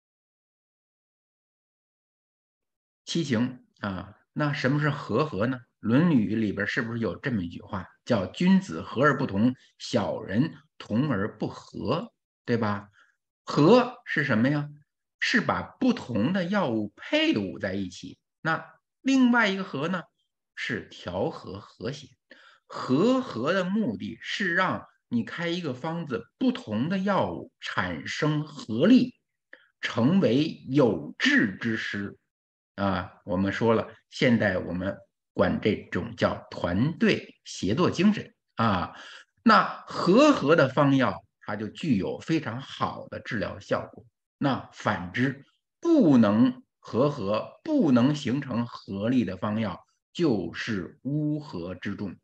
七情那什么是和合呢？《论语》里边是不是有这么一句话，叫君子和而不同，小人同而不和，对吧？和是什么呀？是把不同的药物配伍在一起。那另外一个和呢，是调和和谐。和合的目的是让你开一个方子，不同的药物产生合力，成为有志之师我们说了，现在我们管这种叫团队协作精神那和合的方药，它就具有非常好的治疗效果。那反之，不能和合、不能形成合力的方药，就是乌合之众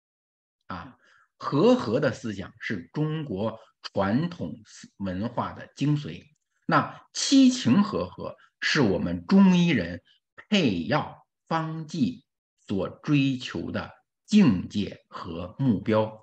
和合的思想是中国传统文化的精髓。那七情和合是我们中医人配药方剂所追求的境界和目标。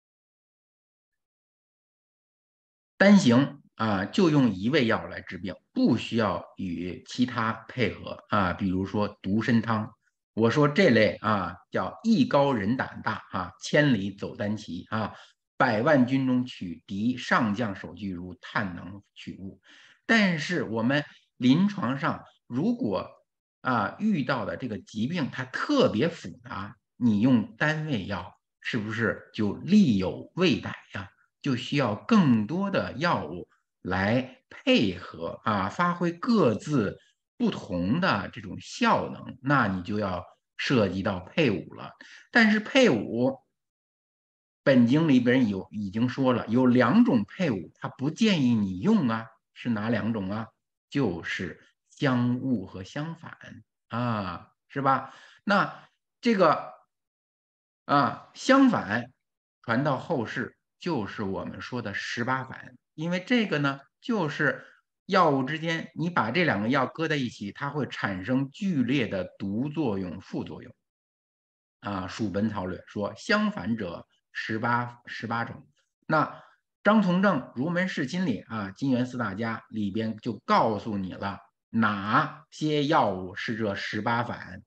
单行就用一味药来治病，不需要与其他配合比如说独参汤。我说这类叫艺高人胆大千里走单骑百万军中取敌，上将手俱如探囊取物。但是我们临床上如果遇到的这个疾病它特别复杂，你用单味药是不是就力有未逮呀？就需要更多的药物来配合发挥各自不同的这种效能，那你就要涉及到配伍了。但是配伍本经里边已经说了，有2种配伍，它不建议你用是哪2种就是相恶和相反是吧？那这个相反传到后世，就是我们说的18反。因为这个呢，就是药物之间，你把这2个药搁在一起，它会产生剧烈的毒作用、副作用属本草略说相反者18种。那张从正《儒门释亲》里金元四大家里边就告诉你了， 哪些药物是这18反，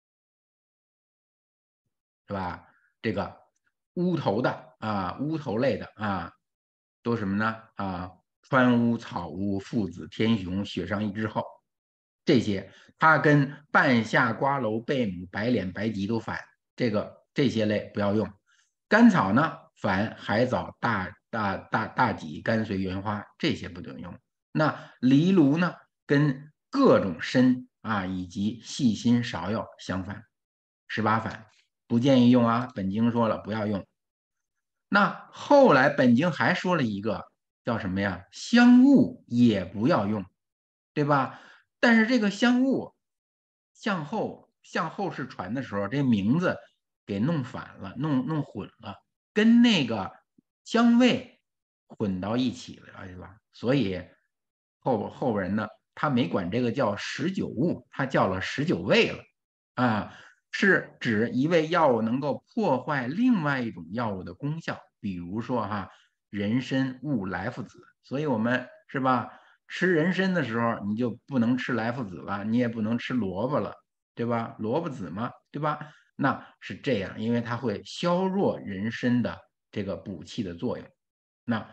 是吧？这个乌头的乌头类的都什么呢？川乌、草乌、附子、天雄、雪上一枝蒿，这些它跟半夏、瓜蒌、贝母、白脸、白及都反，这些类不要用。甘草呢反海藻、大戟、甘遂、原花，这些不能用。那藜芦呢跟各种参以及细辛芍药相反，18反，不建议用啊。本经说了不要用。那后来本经还说了一个叫什么呀？香雾也不要用，对吧？但是这个香雾向后世传的时候，这名字给弄反了，弄混了，跟那个香味混到一起了，对吧？所以后人呢，他没管这个叫19物，他叫了19味了是指一味药物能够破坏另外一种药物的功效，比如说人参误来附子，所以我们是吧？吃人参的时候，你就不能吃来附子了，你也不能吃萝卜了，对吧？萝卜籽嘛，对吧？那是这样，因为它会削弱人参的这个补气的作用。那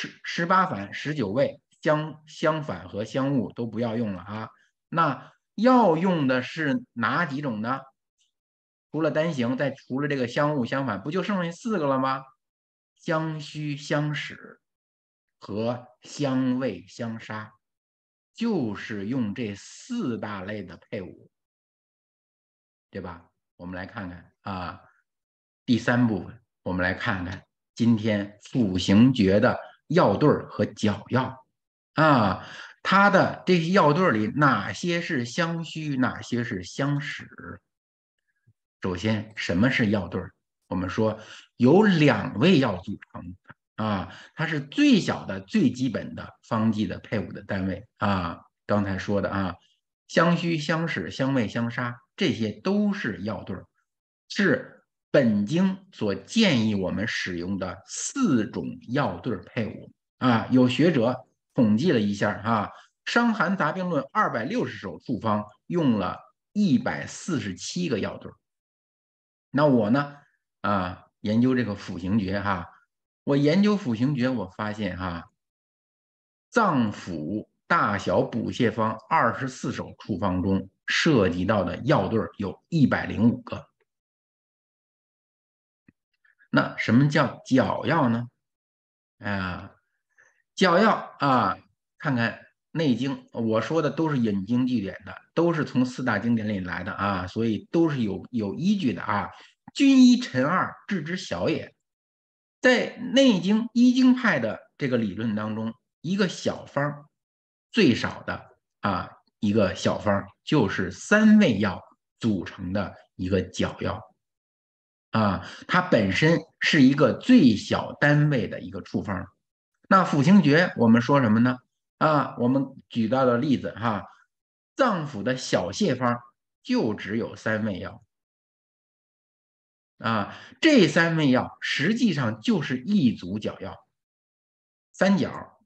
18反、19味、相反和相误都不要用了那要用的是哪几种呢？除了单行，再除了这个相误相反，不就剩下4个了吗？相虚、相使和相味、相杀，就是用这4大类的配伍，对吧？我们来看看第3部分，我们来看看今天辅行诀的药对和脚药它的这些药对里哪些是相虚，哪些是相使？首先，什么是药对？我们说由2味药组成它是最小的、最基本的方剂的配伍的单位刚才说的相虚、相使、相味、相杀，这些都是药对，是本经所建议我们使用的4种药对配伍有学者统计了一下伤寒杂病论260首处方用了147个药对。那我呢研究这个辅行诀我研究辅行诀，我发现脏腑大小补泻方24首处方中涉及到的药对有105个。那什么叫脚药呢？脚药看看《内经》，我说的都是引经据典的，都是从4大经典里来的所以都是有依据的君一臣二，治之小也。在《内经》医经派的这个理论当中，一个小方最少的一个小方就是3味药组成的一个脚药它本身是一个最小单位的一个处方。那辅行诀我们说什么呢？我们举到的例子脏腑的小泻方就只有3味药这3味药实际上就是一组脚药，3角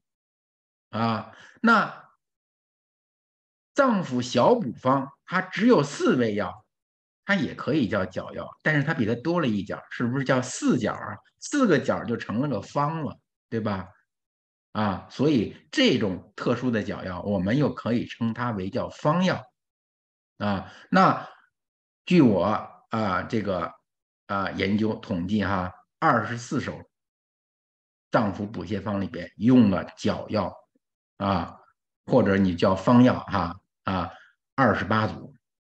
那脏腑小补方它只有4味药，它也可以叫脚药，但是它比它多了一角，是不是叫4角4个角就成了个方了，对吧？所以这种特殊的脚药，我们又可以称它为叫方药那据我这个研究统计24首脏腑补泻方里边用了脚药或者你叫方药28组。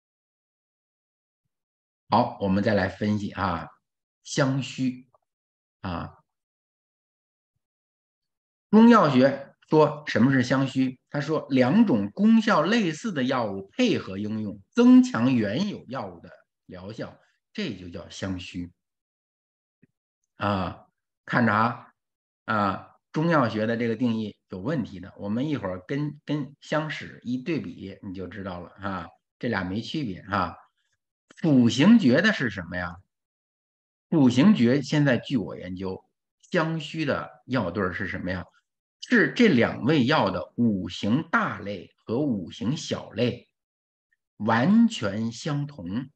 好，我们再来分析相虚中药学说什么是相虚？他说2种功效类似的药物配合应用，增强原有药物的疗效，这就叫相虚看着中药学的这个定义有问题的，我们一会儿跟相使一对比，你就知道了这俩没区别辅行诀的是什么呀？辅行诀现在据我研究，相虚的药对是什么呀？是这2味药的5行大类和五行小类完全相同，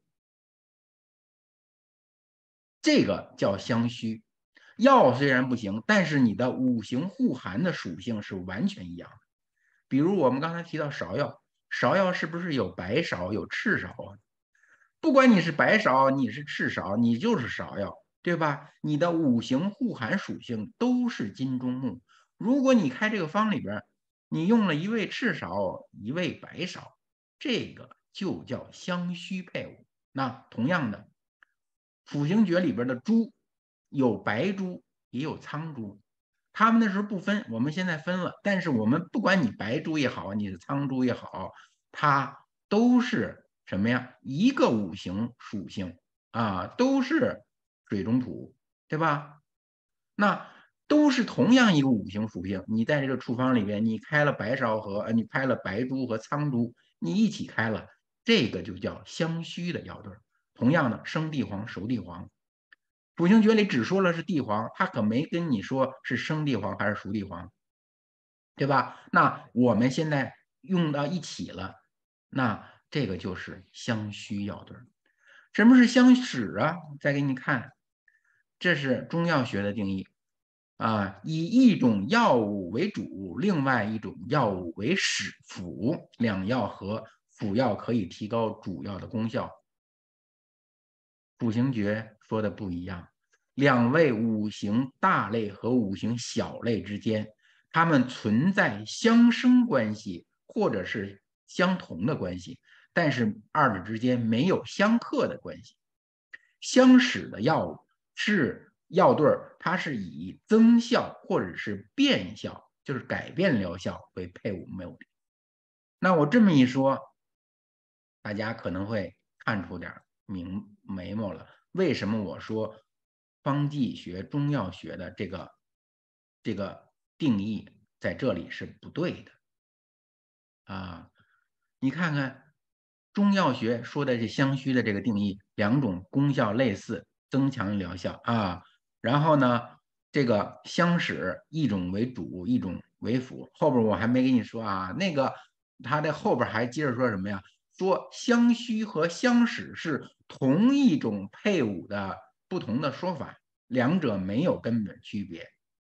这个叫相虚。药虽然不行，但是你的五行互含的属性是完全一样的。比如我们刚才提到芍药，芍药是不是有白芍有赤芍啊？不管你是白芍，你是赤芍，你就是芍药，对吧？你的五行互含属性都是金中木。如果你开这个方里边，你用了一味赤芍，一味白芍，这个就叫相虚配伍。那同样的，辅行诀里边的猪有白猪也有苍猪，他们那时候不分，我们现在分了。但是我们不管你白猪也好，你是苍猪也好，它都是什么呀？一个五行属性啊，都是水中土，对吧？那都是同样一个五行属性。你在这个处方里边，你开了白芍和你开了白猪和苍猪，你一起开了，这个就叫相虚的药对。同样的，生地黄、熟地黄，辅行诀里只说了是地黄，他可没跟你说是生地黄还是熟地黄，对吧？那我们现在用到一起了，那这个就是相虚药对。什么是相使啊？再给你看，这是中药学的定义啊，以一种药物为主，另外一种药物为使辅，两药合，辅药可以提高主药的功效。辅行诀说的不一样，两位五行大类和五行小类之间，它们存在相生关系或者是相同的关系，但是二者之间没有相克的关系。相使的药物是药对儿，它是以增效或者是变效，就是改变疗效为配伍目的。那我这么一说，大家可能会看出点眉毛了。为什么我说方剂学、中药学的这个定义在这里是不对的啊？你看看中药学说的这相虚的这个定义，两种功效类似，增强疗效啊。然后呢，这个相使一种为主，一种为辅。后边我还没跟你说啊，那个他的后边还接着说什么呀？说相虚和相使是同一种配伍的不同的说法，两者没有根本区别。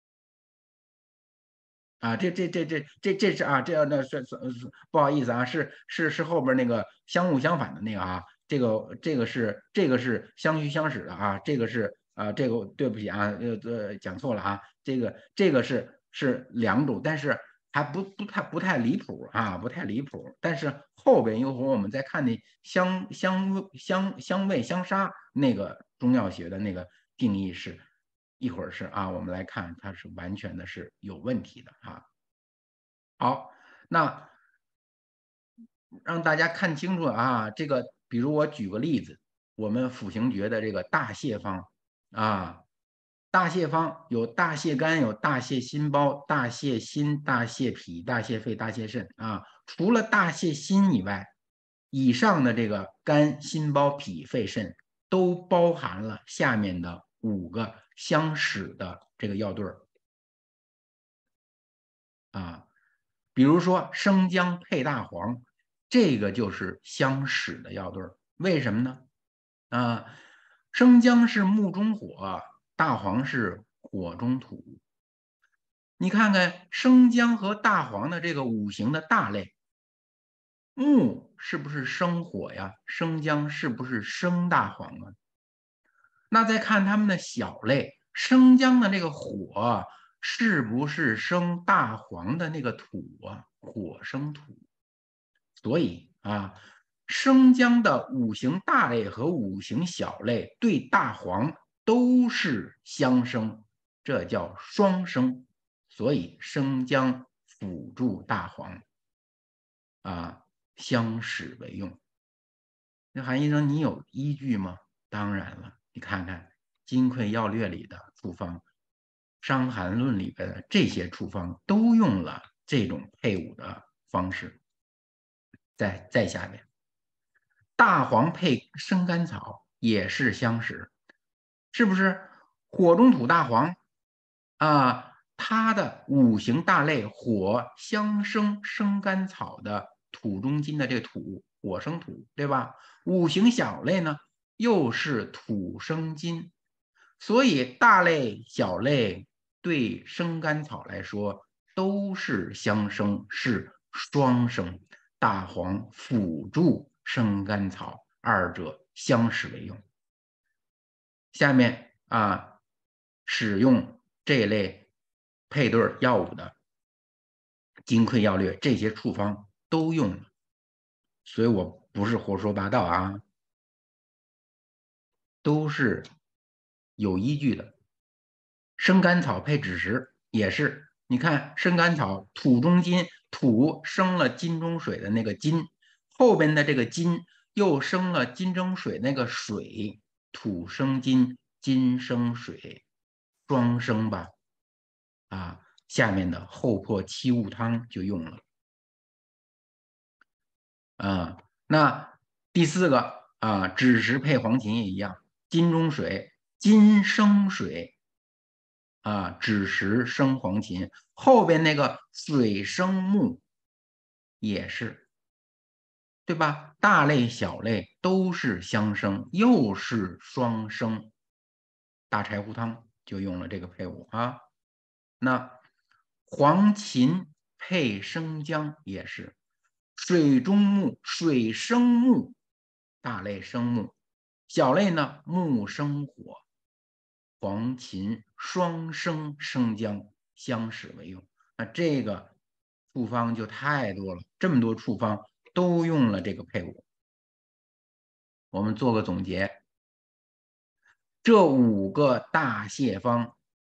啊，这是啊，这样那不好意思啊，是后边那个相互相反的那个啊，这个是相虚相使的啊，这个是这个对不起啊，讲错了啊，这个是两种，但是还不太离谱啊，不太离谱。但是后边一会儿我们再看那相位相杀那个中药学的那个定义是。一会儿是啊，我们来看，它是完全的是有问题的啊。好，那让大家看清楚啊，这个比如我举个例子，我们辅行诀的这个大泻方啊，大泻方有大泻肝，有大泻心包、大泻心、大泻脾、大泻肺、大泻肾啊。除了大泻心以外，以上的这个肝、心包、脾、肺、肾都包含了下面的5个相使的这个药对儿啊。比如说生姜配大黄，这个就是相使的药对儿。为什么呢？啊，生姜是木中火，大黄是火中土。你看看生姜和大黄的这个五行的大类，木是不是生火呀？生姜是不是生大黄啊？那再看它们的小类，生姜的那个火是不是生大黄的那个土啊？火生土，所以啊，生姜的五行大类和五行小类对大黄都是相生，这叫双生，所以生姜辅助大黄啊，相使为用。那韩医生，你有依据吗？当然了，你看看《金匮要略》里的处方，《伤寒论》里边的这些处方都用了这种配伍的方式。在下面，大黄配生甘草也是相使，是不是？火中土大黄啊， 它的五行大类火相生生干草的土中金的这个土，火生土，对吧？五行小类呢又是土生金，所以大类小类对生干草来说都是相生，是双生。大黄辅助生干草，二者相使为用。下面使用这类配对药物的金匮要略，这些处方都用了，所以我不是胡说八道啊，都是有依据的。生甘草配枳实也是，你看生甘草土中金，土生了金中水的那个金，后边的这个金又生了金中水那个水，土生金，金生水，双生吧。下面的厚朴七物汤就用了。那第四个枳实配黄芩也一样，金中水，金生水。枳实生黄芩，后边那个水生木也是，对吧？大类小类都是相生，又是双生。大柴胡汤就用了这个配伍啊。那黄芩配生姜也是，水中木，水生木，大类生木，小类呢木生火。黄芩双生生姜相使为用，那这个处方就太多了，这么多处方都用了这个配伍。我们做个总结，这5个大泻方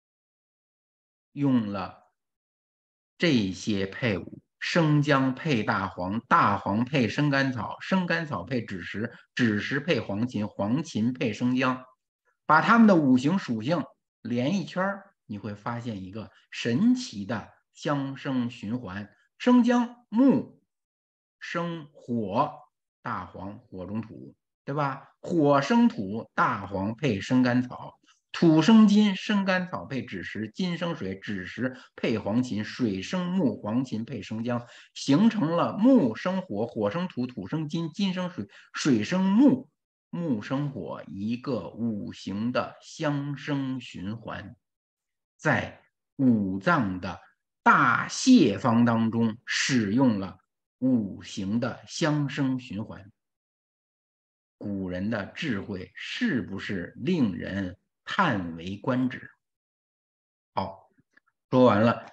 用了这些配伍：生姜配大黄，大黄配生甘草，生甘草配枳实，枳实配黄芩，黄芩配生姜，把它们的五行属性连一圈，你会发现一个神奇的相生循环。生姜木生火，大黄火中土，对吧？火生土，大黄配生甘草，土生金，生甘草配枳实，金生水，枳实配黄芩，水生木，黄芩配生姜，形成了木生火，火生土，土生金，金生水，水生木，木生火，一个五行的相生循环。在五脏的大泻方当中使用了五行的相生循环。古人的智慧是不是令人叹为观止？好，说完了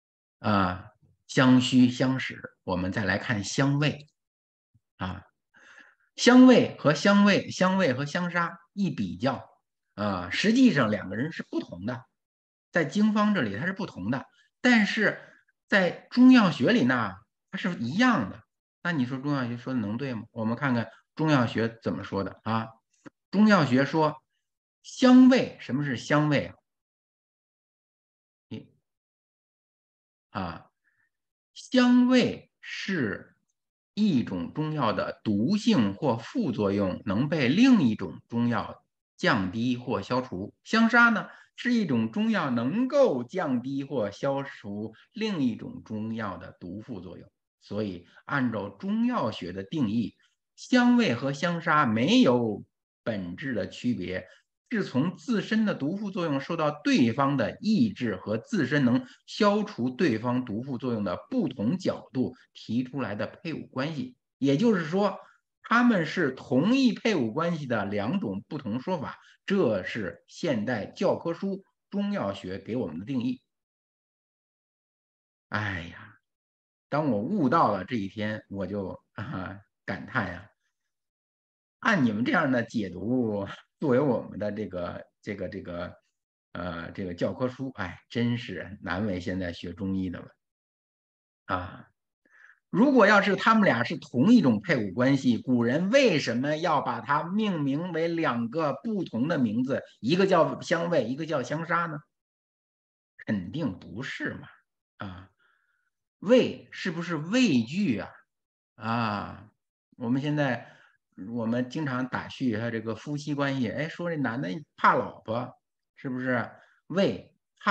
相虚相使，我们再来看相味相味和相味，相味和相杀一比较实际上2个人是不同的，在经方这里它是不同的，但是在中药学里呢，它是一样的。那你说中药学说的能对吗？我们看看中药学怎么说的中药学说，香味，什么是香味香味是一种中药的毒性或副作用能被另一种中药降低或消除。相杀呢，是一种中药能够降低或消除另一种中药的毒副作用。所以，按照中药学的定义，香味和相杀没有本质的区别，是从自身的毒副作用受到对方的抑制和自身能消除对方毒副作用的不同角度提出来的配伍关系。也就是说，他们是同一配伍关系的2种不同说法，这是现代教科书中药学给我们的定义。哎呀，当我悟到了这一天，我就感叹呀，按你们这样的解读，作为我们的这个教科书，哎，真是难为现在学中医的了如果要是他们俩是同一种配伍关系，古人为什么要把它命名为2个不同的名字，一个叫相味，一个叫相杀呢？肯定不是嘛畏是不是畏惧我们现在我们经常打趣他这个夫妻关系，哎，说这男的怕老婆，是不是畏怕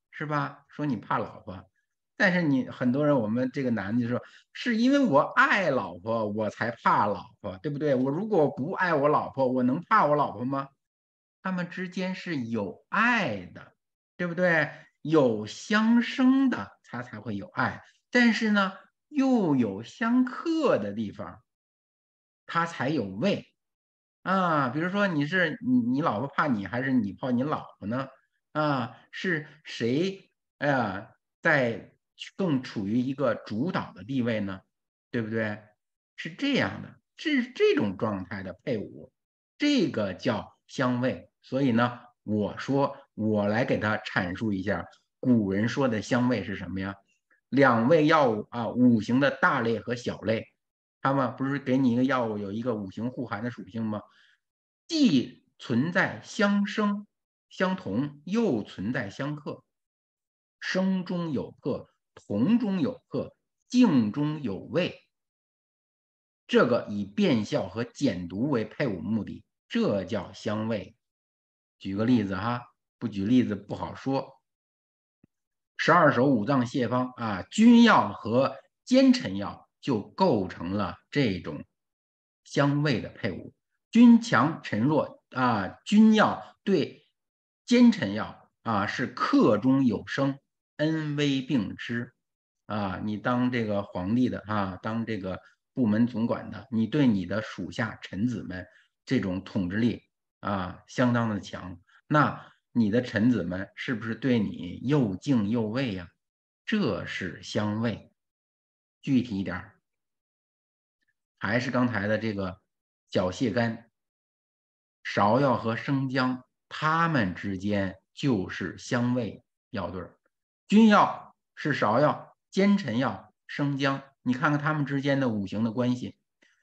是吧？说你怕老婆，但是你很多人，我们这个男的就说，是因为我爱老婆，我才怕老婆，对不对？我如果不爱我老婆，我能怕我老婆吗？他们之间是有爱的，对不对？有相生的，他才会有爱。但是呢，又有相克的地方，他才有味啊。比如说，你老婆怕你，还是你怕你老婆呢？啊，是谁？哎呀，在更处于一个主导的地位呢？对不对？是这样的，是这种状态的配伍，这个叫相位。所以呢，我说我来给他阐述一下古人说的相位是什么呀？两味药物啊，五行的大类和小类，他们不是给你一个药物有一个五行互含的属性吗？既存在相生相同，又存在相克。生中有克，同中有克，静中有味。这个以变效和减毒为配伍目的，这叫相位。举个例子哈，不举例子不好说。12手五脏泻方啊，君药和奸臣药就构成了这种相位的配伍。君强臣弱啊，君药对奸臣药啊是克中有生，恩威并施啊。你当这个皇帝的啊，当这个部门总管的，你对你的属下臣子们这种统治力啊相当的强，那你的臣子们是不是对你又敬又畏呀？这是相畏。具体一点，还是刚才的这个角蟹干、芍药和生姜，它们之间就是相位药对儿。君药是芍药，奸臣药生姜，你看看它们之间的五行的关系。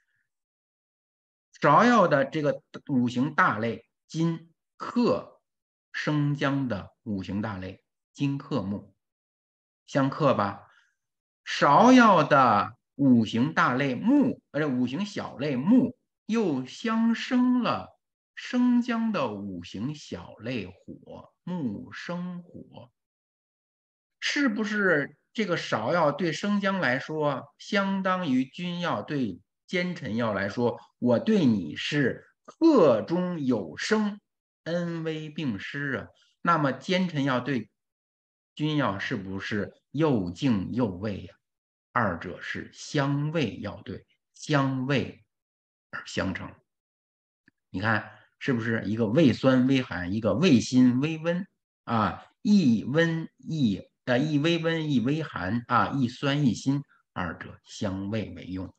芍药的这个五行大类金克生姜的五行大类金克木，相克吧？芍药的五行大类木，五行小类木又相生了生姜的五行小类火，木生火，是不是这个芍药对生姜来说，相当于君药对奸臣药来说，我对你是克中有生，恩威并施啊？那么奸臣药对君药是不是又敬又畏呀？二者是相位药对，相位而相成。你看是不是一个胃酸微寒，一个胃辛微温啊？一温一一微温一微寒啊，一酸一辛，二者相位为用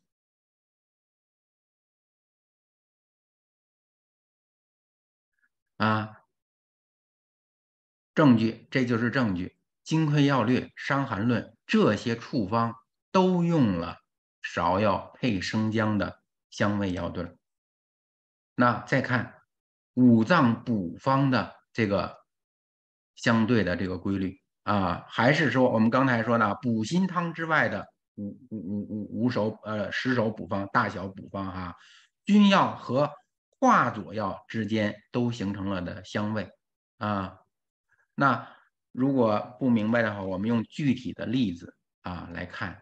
啊。证据，这就是证据。金匮要略、伤寒论这些处方都用了芍药配生姜的香味药对。那再看五脏补方的这个相对的这个规律啊，还是说我们刚才说的补心汤之外的十手补方、大小补方哈，君药和化佐药之间都形成了的相位啊。那如果不明白的话，我们用具体的例子啊来看，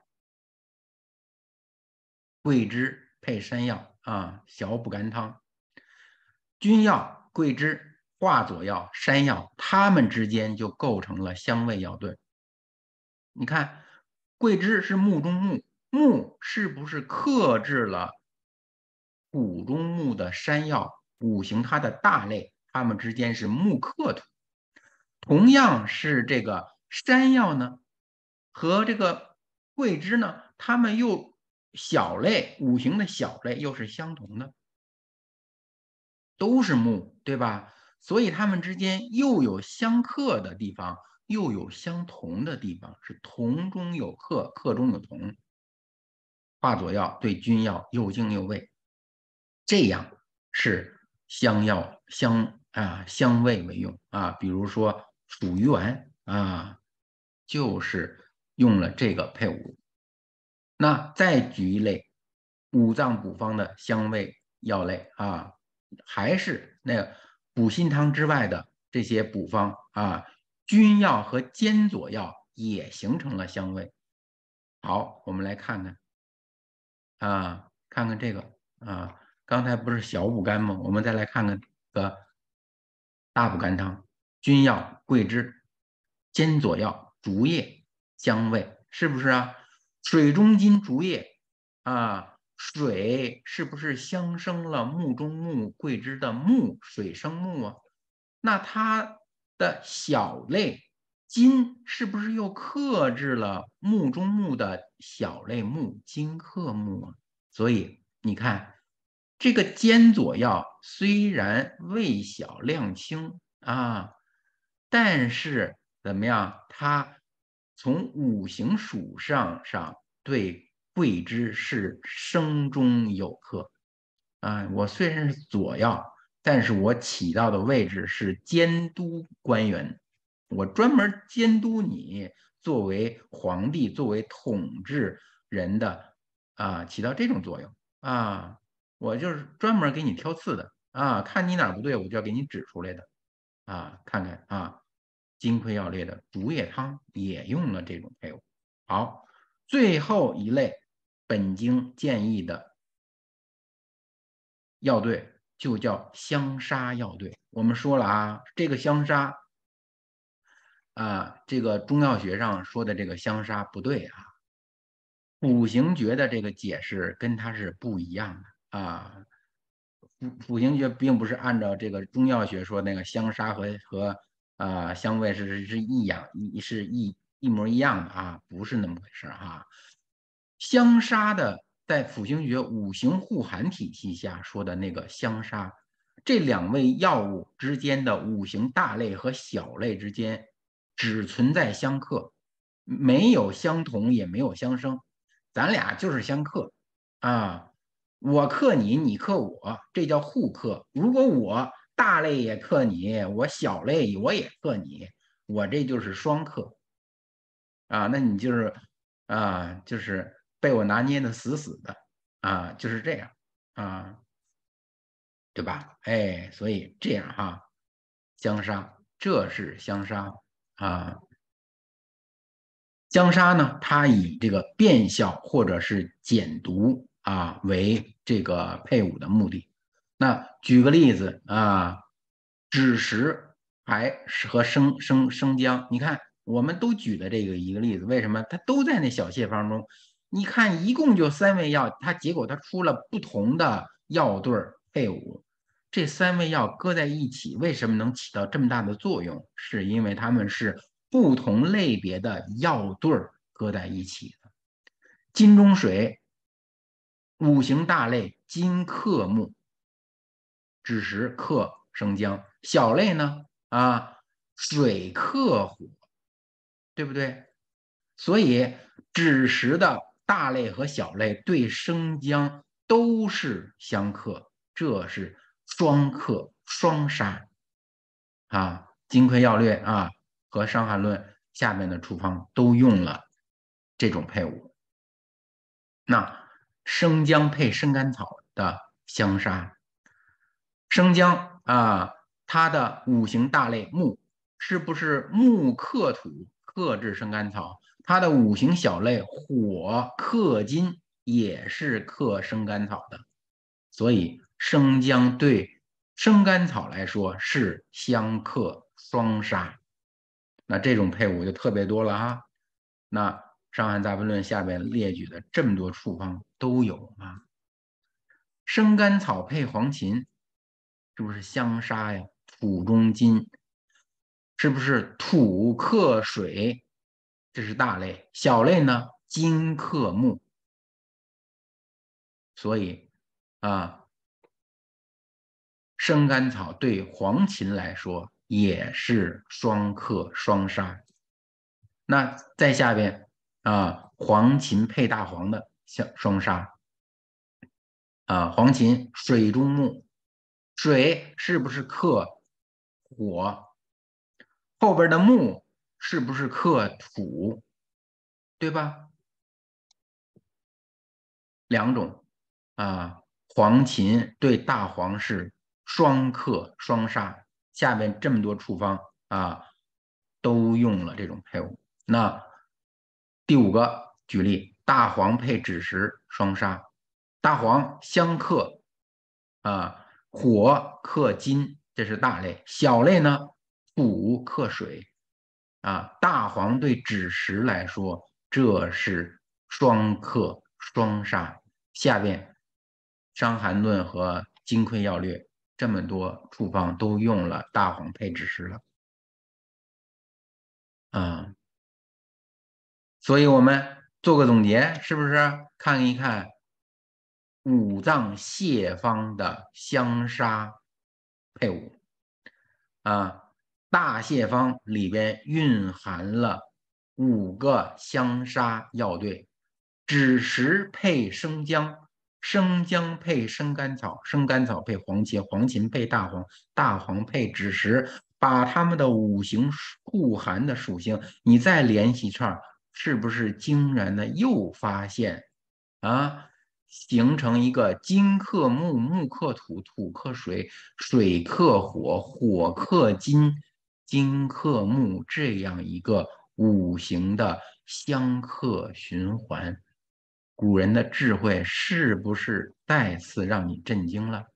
桂枝配山药啊，小补肝汤。君药、桂枝、化佐药、山药，它们之间就构成了相位药对。你看，桂枝是木中木，木是不是克制了土中木的山药？五行它的大类，它们之间是木克土。同样是这个山药呢，和这个桂枝呢，它们又小类，五行的小类又是相同的。都是木，对吧？所以它们之间又有相克的地方，又有相同的地方，是同中有克，克中有同。化佐药对君药又敬又畏，这样是相药相位为用啊。比如说鼠鱼丸啊，就是用了这个配伍。那再举一类五脏补方的相位药类啊，还是那个补心汤之外的这些补方啊， 君药和兼佐药也形成了相位。好，我们来看看啊，看看这个啊，刚才不是小补肝吗？我们再来看看个大补肝汤，君药、桂枝、兼佐药、竹叶、相位，是不是啊？水中金，竹叶啊，水是不是相生了木中木，桂枝的木，水生木啊？那它的小类金是不是又克制了木中木的小类木，金克木啊？所以你看，这个兼佐药虽然味小量轻啊，但是怎么样？它从五行属上对桂枝是生中有克啊。我虽然是佐药，但是我起到的位置是监督官员，我专门监督你，作为皇帝，作为统治人的啊，起到这种作用啊。我就是专门给你挑刺的啊，看你哪不对，我就要给你指出来的啊。看看啊，金匮要略的竹叶汤也用了这种配伍。好，最后一类本经建议的药对就叫香砂药对。我们说了啊，这个香砂啊，这个中药学上说的这个香砂不对啊，五行诀的这个解释跟它是不一样的啊。五行诀并不是按照这个中药学说那个香砂和香味是一模一样的啊，不是那么回事啊。香砂的在辅行诀五行互含体系下说的那个香砂，这两味药物之间的五行大类和小类之间只存在相克，没有相同也没有相生，咱俩就是相克啊。我克你，你克我，这叫互克。如果我大类也克你，我小类我也克你，我这就是双克啊。那你就是被我拿捏的死死的啊，就是这样啊，对吧？哎，所以这样哈，香砂，这是香砂啊。姜砂呢，它以这个变效或者是减毒啊为这个配伍的目的。那举个例子啊，枳实还是和生姜，你看我们都举的这个一个例子，为什么？它都在那小谢方中。你看，一共就三味药，结果它出了不同的药对配伍。这三味药搁在一起，为什么能起到这么大的作用？是因为它们是不同类别的药对搁在一起的。金中水，五行大类，金克木，枳实克生姜；小类呢，水克火，对不对？所以枳实的大类和小类对生姜都是相克，这是双克双杀啊。金匮要略啊和伤寒论下面的处方都用了这种配伍。那生姜配生甘草的香砂，生姜啊，它的五行大类木，是不是木克土，克制生甘草？它的五行小类火克金，也是克生甘草的。所以生姜对生甘草来说是相克双杀。那这种配伍就特别多了哈。那《伤寒杂病论》下面列举的这么多处方都有啊。生甘草配黄芩，是不是相杀呀？土中金，是不是土克水？这是大类。小类呢，金克木。所以啊，生甘草对黄芩来说也是双克双杀。那在下边黄芩配大黄的双杀黄芩水中木，水是不是克火？后边的木是不是克土？对吧？两种黄芩对大黄是双克双杀。下面这么多处方都用了这种配伍。那第5个举例，大黄配枳实双杀，大黄相克啊，火克金，这是大类。小类呢，土克水啊。大黄对枳实来说，这是双克双杀。下边《伤寒论》和《金匮要略》这么多处方都用了大黄配枳实了啊。所以我们做个总结，是不是看一看五脏泻方的相杀配伍啊？大泻方里边蕴含了5个相杀药对：枳实配生姜，生姜配生甘草，生甘草配黄芪，黄芪配大黄，大黄配枳实。把它们的五行互含的属性，你再联系串，是不是惊然的又发现啊，形成一个金克木，木克土，土克水，水克火，火克金，金克木这样一个五行的相克循环？古人的智慧是不是再次让你震惊了？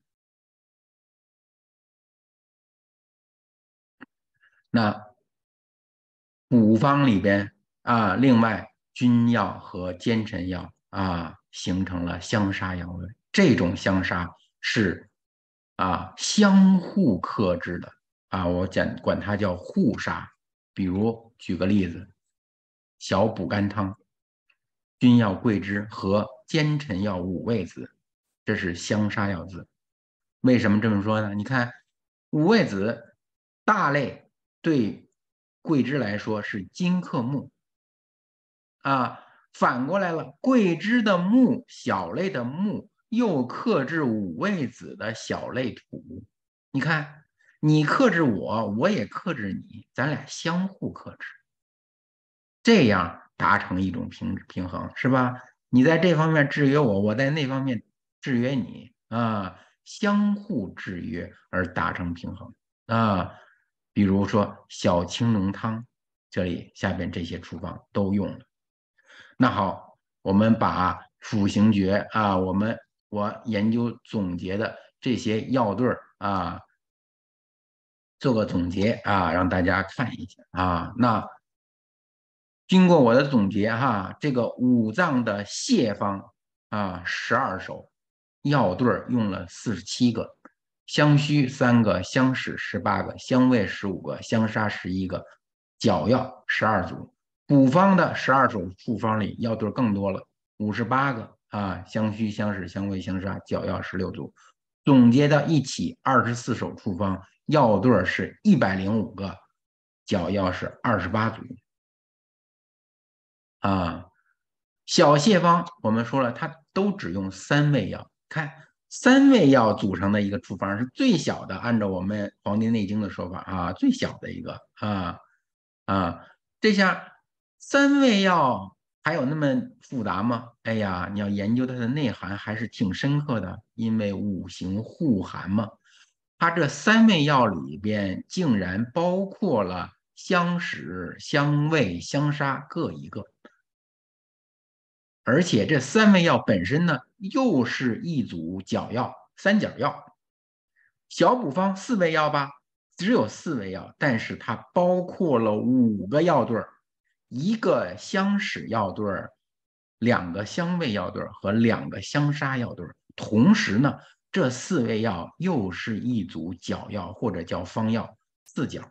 那五方里边啊，另外君药和奸臣药啊，形成了相杀药论。这种相杀是相互克制的啊，我管它叫互杀。比如举个例子，小补肝汤，君药桂枝和奸臣药五味子，这是相杀药字。为什么这么说呢？你看五味子大类对桂枝来说是金克木啊，反过来了，桂枝的木小类的木又克制五味子的小类土。你看，你克制我，我也克制你，咱俩相互克制，这样达成一种平衡，是吧？你在这方面制约我，我在那方面制约你啊，相互制约而达成平衡啊。比如说小青龙汤，这里下边这些处方都用了。那好，我们把辅行诀啊，我研究总结的这些药对啊，做个总结啊，让大家看一下啊。那经过我的总结哈，这个五脏的泻方啊，12首，药对用了47个，香虚3个，香使18个，香味15个，香杀11个，绞药12组。补方的12首处方里，药对更多了，58个啊，香虚、香使、香味、香杀，绞药16组。总结到一起，24首处方，药对是105个，绞药是28组。啊，小泻方我们说了，它都只用3味药。看3味药组成的一个处方是最小的，按照我们《黄帝内经》的说法啊，最小的一个这下3味药还有那么复杂吗？哎呀，你要研究它的内涵还是挺深刻的，因为五行互含嘛。它这3味药里边竟然包括了香使、香味、香杀各一个。而且这3味药本身呢，又是一组绞药，三角药。小补方4味药吧，只有4味药，但是它包括了5个药对，1个香使药对，2个香味药对和2个香杀药对。同时呢，这4味药又是一组绞药或者叫方药，4角。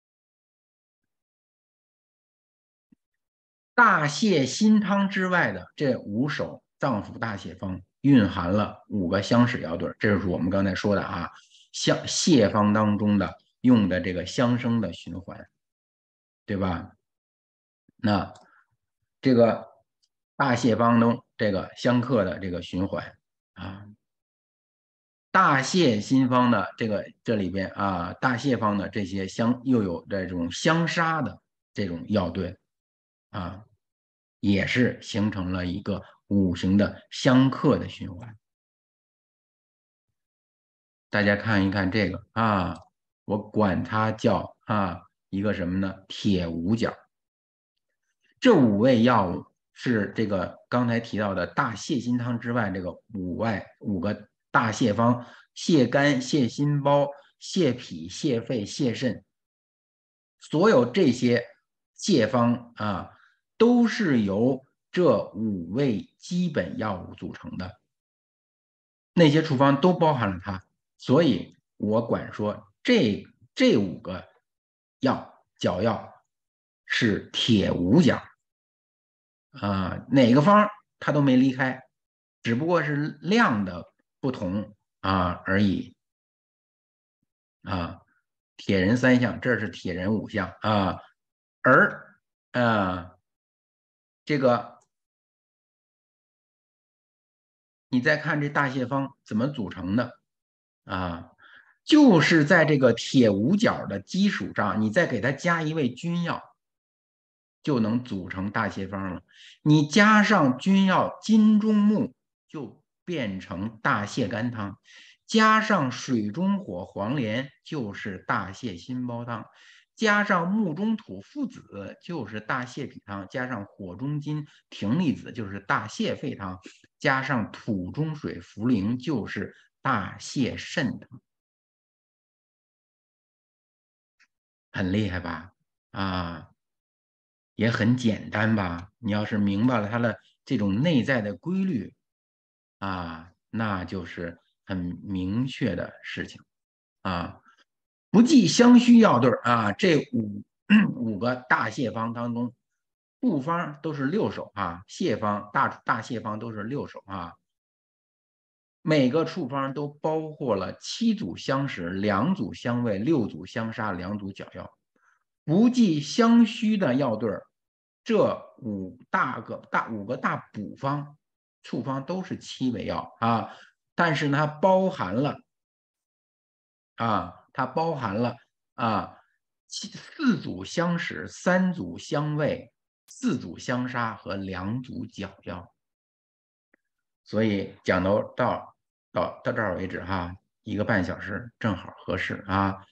大泻心汤之外的这5首脏腑大泻方，蕴含了5个香使药对，这就是我们刚才说的啊，泻方当中的用的这个相生的循环，对吧？那这个大泻方中这个相克的这个循环啊，大泻心方的这里边啊，大泻方的这些又有这种相杀的这种药对啊。也是形成了一个五行的相克的循环。大家看一看这个啊，我管它叫一个什么呢？铁五角。这5味药物是这个刚才提到的大泻心汤之外，这个5个大泻方：泻肝、泻心包、泻脾、泻肺、泻肾。所有这些泻方啊，都是由这5味基本药物组成的。那些处方都包含了它，所以我管说这5个角药是铁五角啊，哪个方它都没离开，只不过是量的不同而已啊。铁人3项，这是铁人5项啊，而这个你再看这大泻方怎么组成的啊？就是在这个铁五角的基础上，你再给它加一味君药，就能组成大泻方了。你加上君药金钟木，就变成大泻肝汤；加上水中火黄连，就是大泻心包汤；加上木中土附子，就是大泻脾汤；加上火中金葶苈子，就是大泻肺汤；加上土中水茯苓，就是大泻肾汤。很厉害吧？也很简单吧？你要是明白了它的这种内在的规律那就是很明确的事情不计相虚药对这5个大泻方当中，部方都是6手泻方大泻方都是6手每个处方都包括了7组香食、2组香味、6组香砂、2组角药。不计相虚的药对这5个大补方处方都是7味药但是呢，它包含了4组香食、3组香味、4组香砂和2组角药。所以讲到这儿为止1个半小时正好合适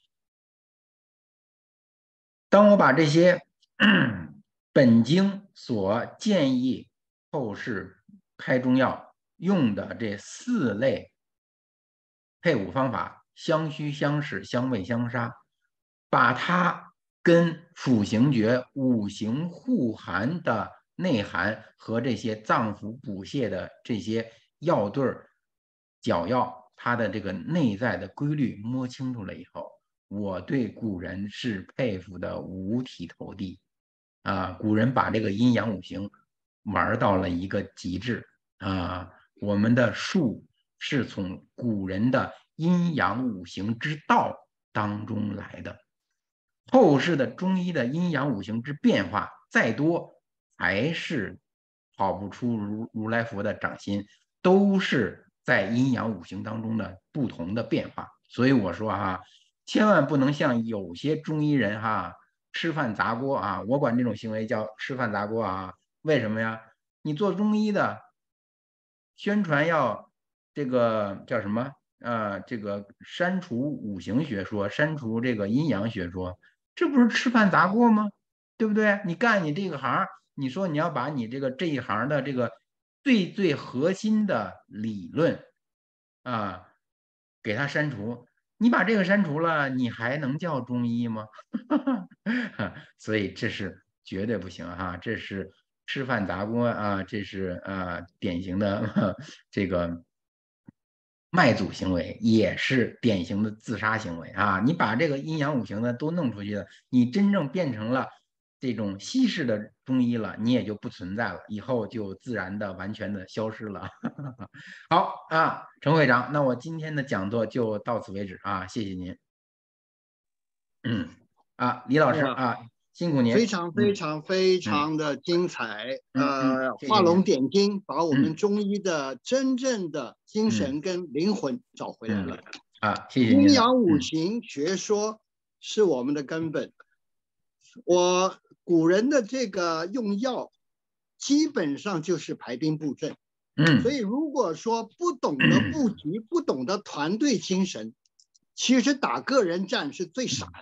当我把这些本经所建议后世开中药用的这4类配伍方法——香虚、香使、香味、香砂，把它跟辅行诀5行互含的内涵和这些脏腑补泻的这些药对角药，它的这个内在的规律摸清楚了以后，我对古人是佩服的五体投地古人把这个阴阳5行玩到了一个极致我们的术是从古人的阴阳5行之道当中来的。后世的中医的阴阳5行之变化再多，还是跑不出如来佛的掌心，都是在阴阳5行当中的不同的变化。所以我说千万不能像有些中医人吃饭砸锅我管这种行为叫吃饭砸锅为什么呀？你做中医的宣传要这个叫什么这个删除5行学说，删除这个阴阳学说，这不是吃饭砸锅吗？对不对？你干你这个行，你说你要把你这一行的这个最核心的理论给它删除，你把这个删除了，你还能叫中医吗？所以这是绝对不行这是吃饭砸锅这是典型的这个卖祖行为，也是典型的自杀行为你把这个阴阳5行的都弄出去了，你真正变成了这种西式的中医了，你也就不存在了，以后就自然的完全的消失了。好陈会长，那我今天的讲座就到此为止谢谢您。李老师辛苦您， 非常非常非常的精彩，画龙点睛，把我们中医的真正的精神跟灵魂找回来了。 谢谢您。 阴阳5行学说是我们的根本。古人的这个用药，基本上就是排兵布阵。所以如果说不懂得布局，不懂得团队精神，其实打个人战是最傻的。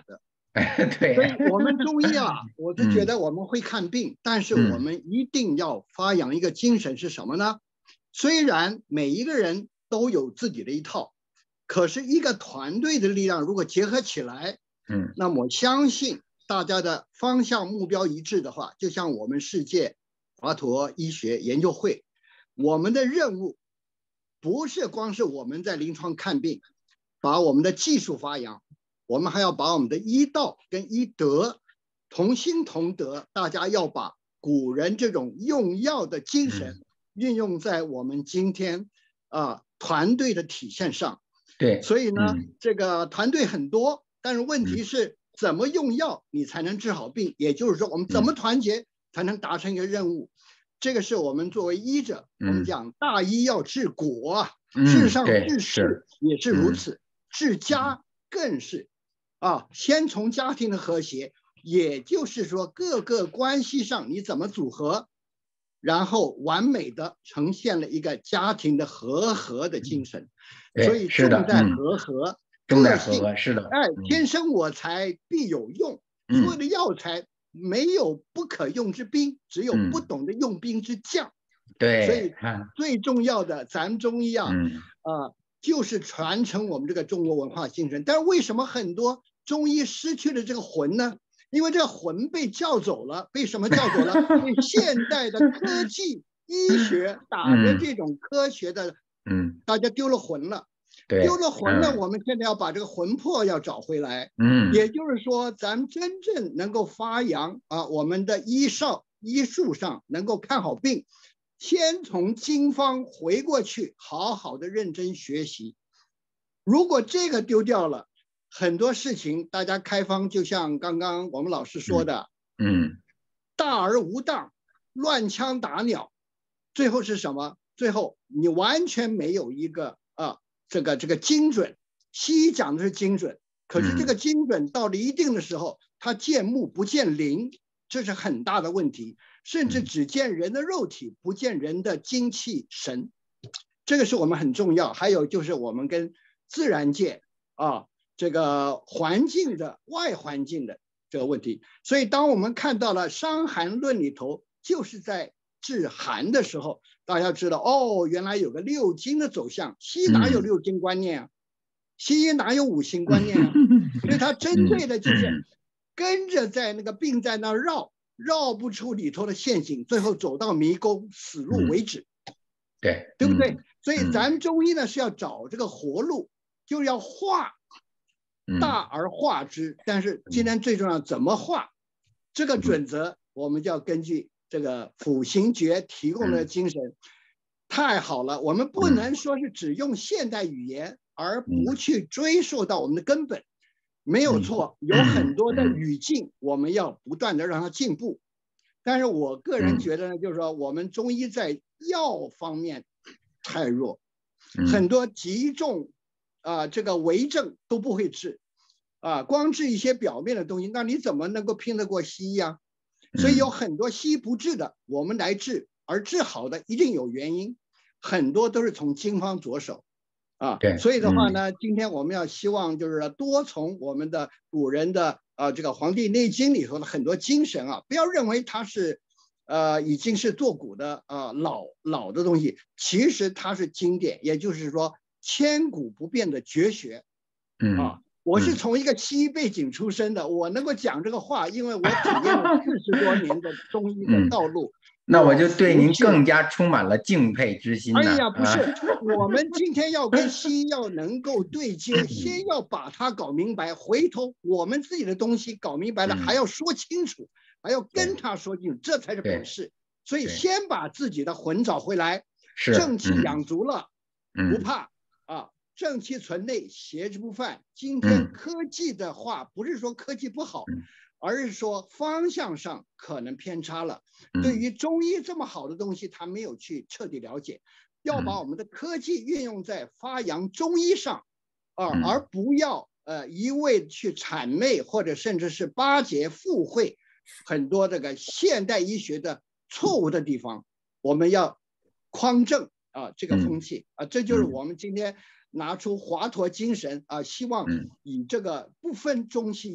对， 所以我们中医啊，我是觉嗯得我们会看病，但是我嗯们一定要发扬一个精神是什么呢？虽然每一个人都有自己的一套，可是一个团队的力量如果结合起来， 嗯那么我相信大家的方向目标一致的话，就像我们世界华佗医学研究会，我们的任务不是光是我们在临床看病，把我们的技术发扬，我们还要把我们的医道跟医德同心同德，大家要把古人这种用药的精神运用在我们今天团队的体现上。 对， 所以呢，这个团队很多，但是问题是怎么用药你才能治好病？也就是说，我们怎么团结才能达成一个任务？这个是我们作为医者，我们讲大医要治国，事实上治世也是如此，治家更是先从家庭的和谐，也就是说各个关系上你怎么组合，然后完美的呈现了一个家庭的和合的精神。所以重在和合，个性是的， 天生我材必有用，所有的药材没有不可用之兵，只有不懂得用兵之将。 对， 所以最重要的，咱们中医就是传承我们这个中国文化精神。但是为什么很多中医失去了这个魂呢？因为这个魂被叫走了，被什么叫走了？被现代的科技医学打着这种科学的，大家丢了魂了。丢了魂了，我们现在要把这个魂魄要找回来。也就是说，咱们真正能够发扬我们的医术上能够看好病，先从经方回过去，好好的认真学习。如果这个丢掉了，很多事情大家开方就像刚刚我们老师说的，大而无当，乱枪打鸟，最后是什么？最后你完全没有一个这个精准。西医讲的是精准，可是这个精准到了一定的时候，它见木不见灵，这是很大的问题，甚至只见人的肉体，不见人的精气神，这个是我们很重要。还有就是我们跟自然界这个环境的外环境的这个问题。所以当我们看到了《伤寒论》里头，就是在治寒的时候，大家知道原来有个六经的走向。西医哪有六经观念啊？西医哪有五行观念啊？所以它针对的就是跟着在那个病在那绕不出里头的陷阱，最后走到迷宫死路为止。对不对？所以咱们中医呢是要找这个活路，就要化大而化之。但是今天最重要怎么化，这个准则我们就要根据这个辅行觉提供的精神。太好了，我们不能说是只用现代语言而不去追溯到我们的根本。没有错，有很多的语境我们要不断的让它进步。但是我个人觉得呢，就是说我们中医在药方面太弱，很多急重这个为症都不会治光治一些表面的东西，那你怎么能够拼得过西医啊？所以有很多西医不治的，我们来治，而治好的一定有原因，很多都是从经方着手所以的话呢，今天我们要希望就是多从我们的古人的这个《黄帝内经》里头的很多精神不要认为它是已经是做古的老的东西，其实它是经典，也就是说千古不变的绝学我是从一个西医背景出身的，我能够讲这个话，因为我体验了40多年的中医的道路。 那我就对您更加充满了敬佩之心呢。 哎呀，不是，我们今天要跟西医要能够对接，先要把它搞明白，回头我们自己的东西搞明白了，还要说清楚，还要跟他说清楚，这才是本事。所以先把自己的魂找回来，正气养足了，不怕正气存内，邪之不犯。今天科技的话，不是说科技不好，而是说方向上可能偏差了。对于中医这么好的东西，他没有去彻底了解，要把我们的科技运用在发扬中医上而不要一味去谄媚或者甚至是巴结附会很多这个现代医学的错误的地方。我们要匡正这个风气这就是我们今天拿出华佗精神希望以这个不分中西医，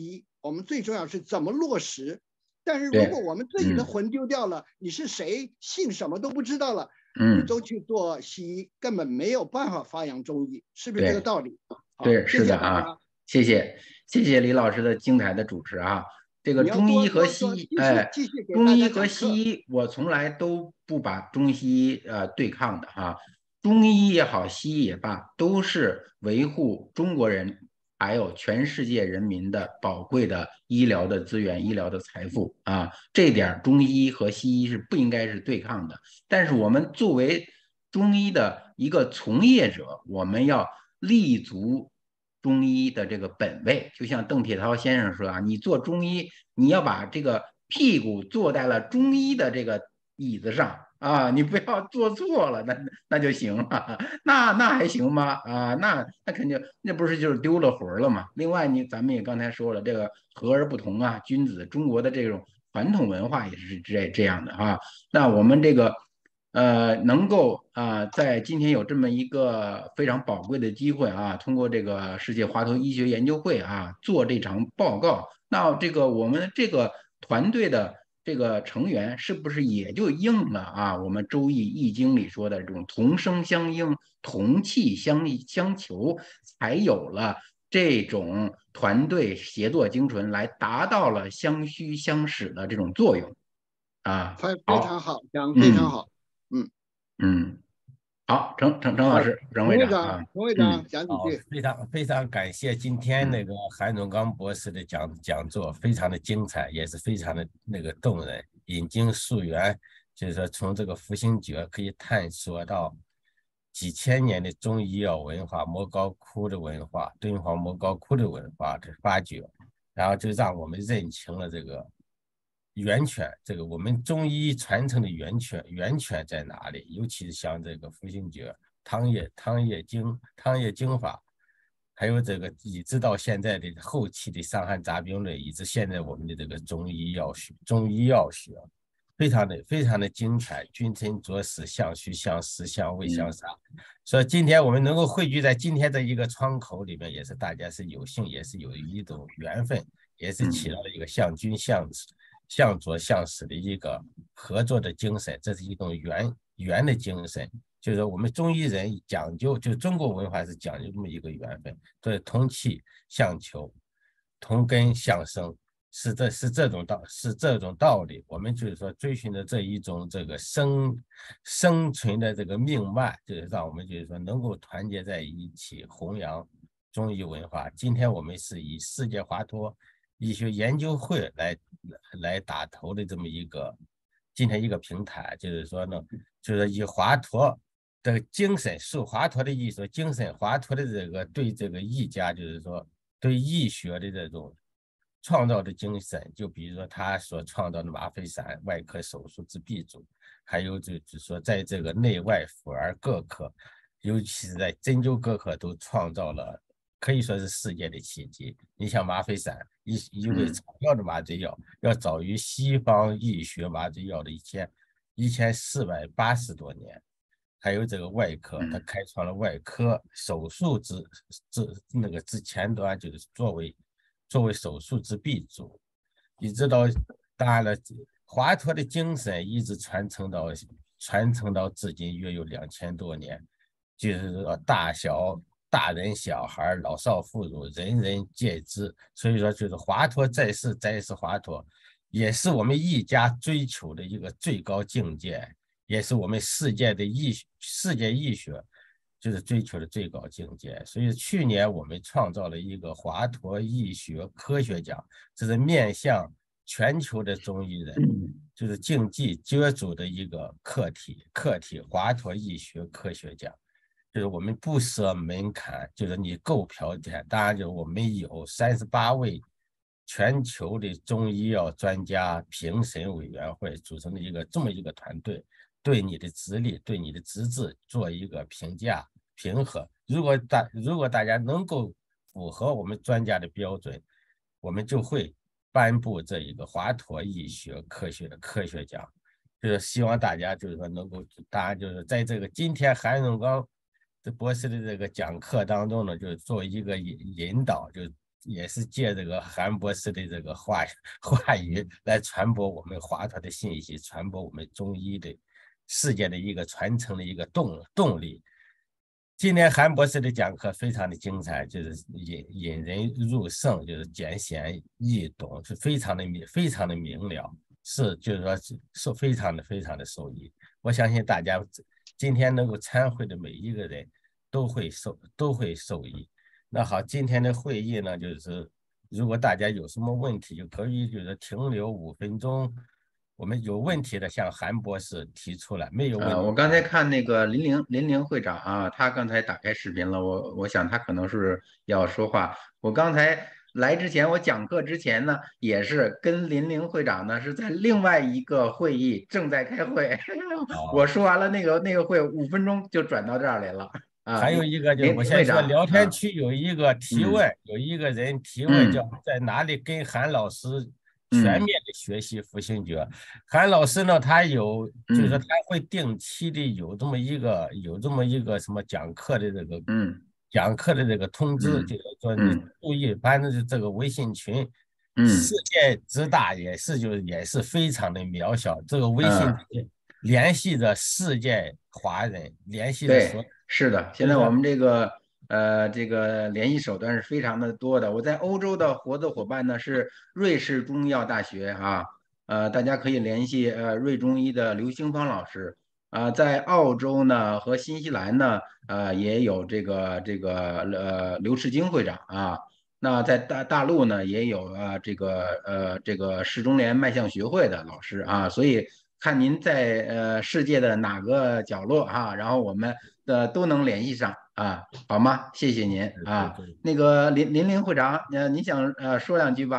我们最重要是怎么落实。但是如果我们自己的魂丢掉了，你是谁，姓什么都不知道了，你都去做西医，根本没有办法发扬中医，是不是这个道理？ 对，是的啊，谢谢李老师的精彩的主持啊。这个中医和西医，中医和西医，我从来都不把中西医对抗的哈。中医也好，西医也罢，都是维护中国人还有全世界人民的宝贵的医疗的资源、医疗的财富啊。这点中医和西医是不应该是对抗的。但是我们作为中医的一个从业者，我们要立足中医的这个本位，就像邓铁涛先生说啊，你做中医，你要把这个屁股坐在了中医的这个椅子上啊，你不要坐错了，那就行了，那还行吗？啊，那肯定，那不是就是丢了魂了吗？另外咱们也刚才说了，这个和而不同啊，君子，中国的这种传统文化也是这样的啊。那我们这个。能够在今天有这么一个非常宝贵的机会啊，通过这个世界华佗医学研究会啊做这场报告，那这个我们这个团队的这个成员是不是也就应了啊我们《周易》《易经》里说的这种同声相应、同气相求，才有了这种团队协作精纯，来达到了相虚相使的这种作用啊。 非常好，讲非常好。 好，程老师，陈会长啊， 陈会长讲几句。 非常感谢今天那个韩荣刚博士的讲座，非常的精彩，也是非常的那个动人，引经溯源，就是说从这个伏羲诀可以探索到几千年的中医药文化、莫高窟的文化、敦煌莫高窟的文化的发掘，然后就让我们认清了这个源泉，这个我们中医传承的源泉在哪里？尤其是像这个伏羲诀、汤液经法，还有这个一直到现在的后期的伤寒杂病论，以至现在我们的这个中医药学，非常的精彩，君臣佐使，相虚相实，相位相杀。所以今天我们能够汇聚在今天的一个窗口里面，也是大家是有幸，也是有一种缘分，也是起到了一个相君相佐相使的一个合作的精神，这是一种缘的精神。就是我们中医人讲究，就中国文化是讲究这么一个缘分，对，同气相求，同根相生。是这种道理，我们就是说追寻的这一种这个生存的这个命脉，就是让我们就是说能够团结在一起，弘扬中医文化。今天我们是以世界华佗医学研究会来打头的这么今天一个平台，就是说呢，就是以华佗的精神，受华佗的艺术精神，华佗的这个对这个医家，就是说对医学的这种创造的精神，就比如说他所创造的吗啡散外科手术之鼻祖，还有就是说在这个内外妇儿各科，尤其是在针灸各科都创造了可以说是世界的奇迹。你像吗啡散，一味草药的麻醉药，要早于西方医学麻醉药的1480多年。还有这个外科，他开创了外科手术之前端，就是作为手术之鼻祖，一直到当然了，华佗的精神一直传承到至今约有2000多年，就是说大人小孩老少妇孺人人皆知，所以说就是华佗在世华佗，也是我们医家追求的一个最高境界，也是我们世界医学就是追求的最高境界。所以去年我们创造了一个华佗医学科学奖，这是面向全球的中医人，就是竞技角逐的一个课题华佗医学科学奖。就是我们不设门槛，就是你购票钱，当然就是我们有38位全球的中医药专家评审委员会组成的这么一个团队，对你的资历、对你的资质做一个评价评核。如果大家能够符合我们专家的标准，我们就会颁布这一个华佗医学科学奖。就是希望大家就是说能够，当然就是在这个今天韩荣刚博士的这个讲课当中呢，就是做一个引导，就也是借这个韩博士的这个话语来传播我们华佗的信息，传播我们中医的世界的一个传承的一个动力。今天韩博士的讲课非常的精彩，就是引人入胜，就是简显易懂，是非常的明了，就是说是非常的受益。我相信大家今天能够参会的每一个人都会受益。那好，今天的会议呢，就是如果大家有什么问题，就可以就是停留5分钟。我们有问题的向韩博士提出来，没有问题。 我刚才看那个林玲会长啊，他刚才打开视频了，我想他可能是要说话。我刚才来之前，我讲课之前呢，也是跟林玲会长呢是在另外一个会议正在开会，我说完了那个会5分钟就转到这儿来了啊。 还有一个就是，我先说， 林会长聊天区有一个提问，有一个人提问叫在哪里跟韩老师全面的学习复兴诀。韩老师呢，他就是说他会定期的有这么一个什么讲课的这个通知，就是说你注意，反正是这个微信群，世界之大也是非常的渺小，这个微信群联系着世界华人，联系着所有。 是的，现在我们这个联系手段是非常的多的。我在欧洲的合作伙伴呢是瑞士中医药大学啊，大家可以联系瑞中医的刘兴芳老师啊，在澳洲呢和新西兰呢也有这个刘世京会长啊，那在大陆呢也有这个市中联脉象学会的老师啊，所以看您在世界的哪个角落啊，然后我们都能联系上啊，好吗？谢谢您啊。那个林会长，您想说2句吧？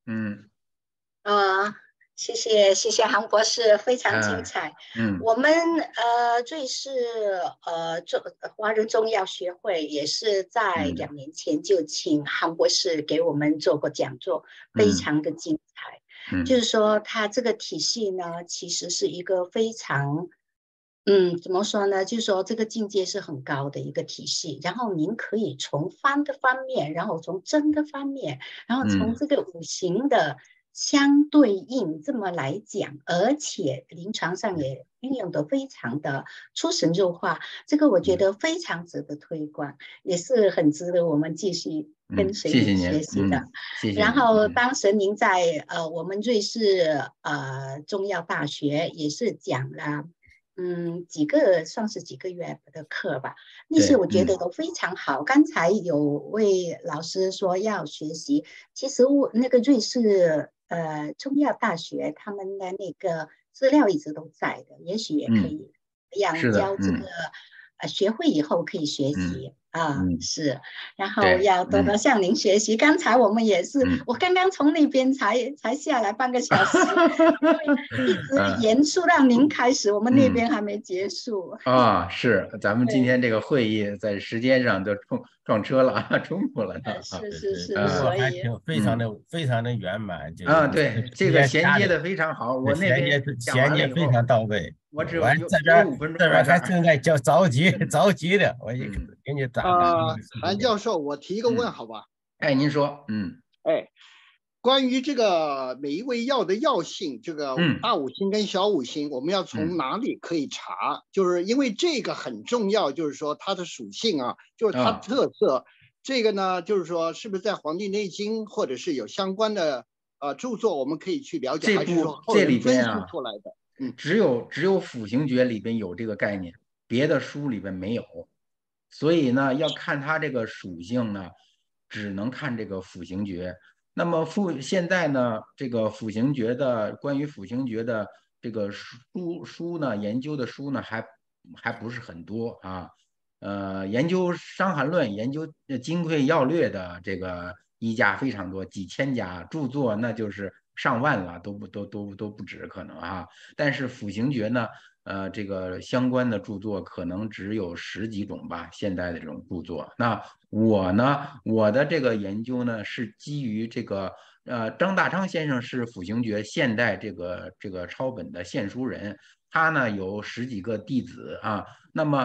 谢谢韩博士，非常精彩。我们瑞士华人中药学会也是在2年前就请韩博士给我们做过讲座，非常的精彩。就是说他这个体系呢，其实是一个非常怎么说呢？就是说这个境界是很高的一个体系，然后您可以从方的方面，然后从真的方面，然后从这个五行的相对应这么来讲，而且临床上也运用得非常的出神入化，这个我觉得非常值得推广，也是很值得我们继续跟随您学习的。 谢谢。 然后当时您在我们瑞士中药大学也是讲了算是几个月的课吧，那些我觉得都非常好。刚才有位老师说要学习，其实那个瑞士中药大学他们的那个资料一直都在的，也许也可以教这个学会以后可以学习。是，然后要多多向您学习。刚才我们也是，我刚刚从那边才下来半个小时，一直延续让您开始，我们那边还没结束。 是，咱们今天这个会议在时间上都撞车了啊，冲突了。 是， 所以非常的圆满。 对，这个衔接的非常好，我那边衔接非常到位。 我只有这边还正在着急的，我一给你打。 韩教授，我提一个问好吧？ 您说。 关于这个每一味药的药性，这个大五行跟小五行，我们要从哪里可以查？就是因为这个很重要，就是说它的属性啊，就是它特色。这个呢，就是说是不是在《黄帝内经》或者是有相关的著作，我们可以去了解，还是说后人分析出来的？ 只有辅行诀里边有这个概念，别的书里边没有，所以呢，要看它这个属性呢，只能看这个辅行诀。那么现在呢，这个辅行诀的关于辅行诀的这个书呢，研究的书呢还不是很多啊。研究《伤寒论》、研究《金匮要略》的这个医家非常多，几千家，著作那就是上万了，都不止可能啊。但是辅行诀呢，这个相关的著作可能只有10几种吧，现在的这种著作。那我的这个研究呢是基于这个张大昌先生是辅行诀现代这个抄本的献书人，他呢有10几个弟子啊。那么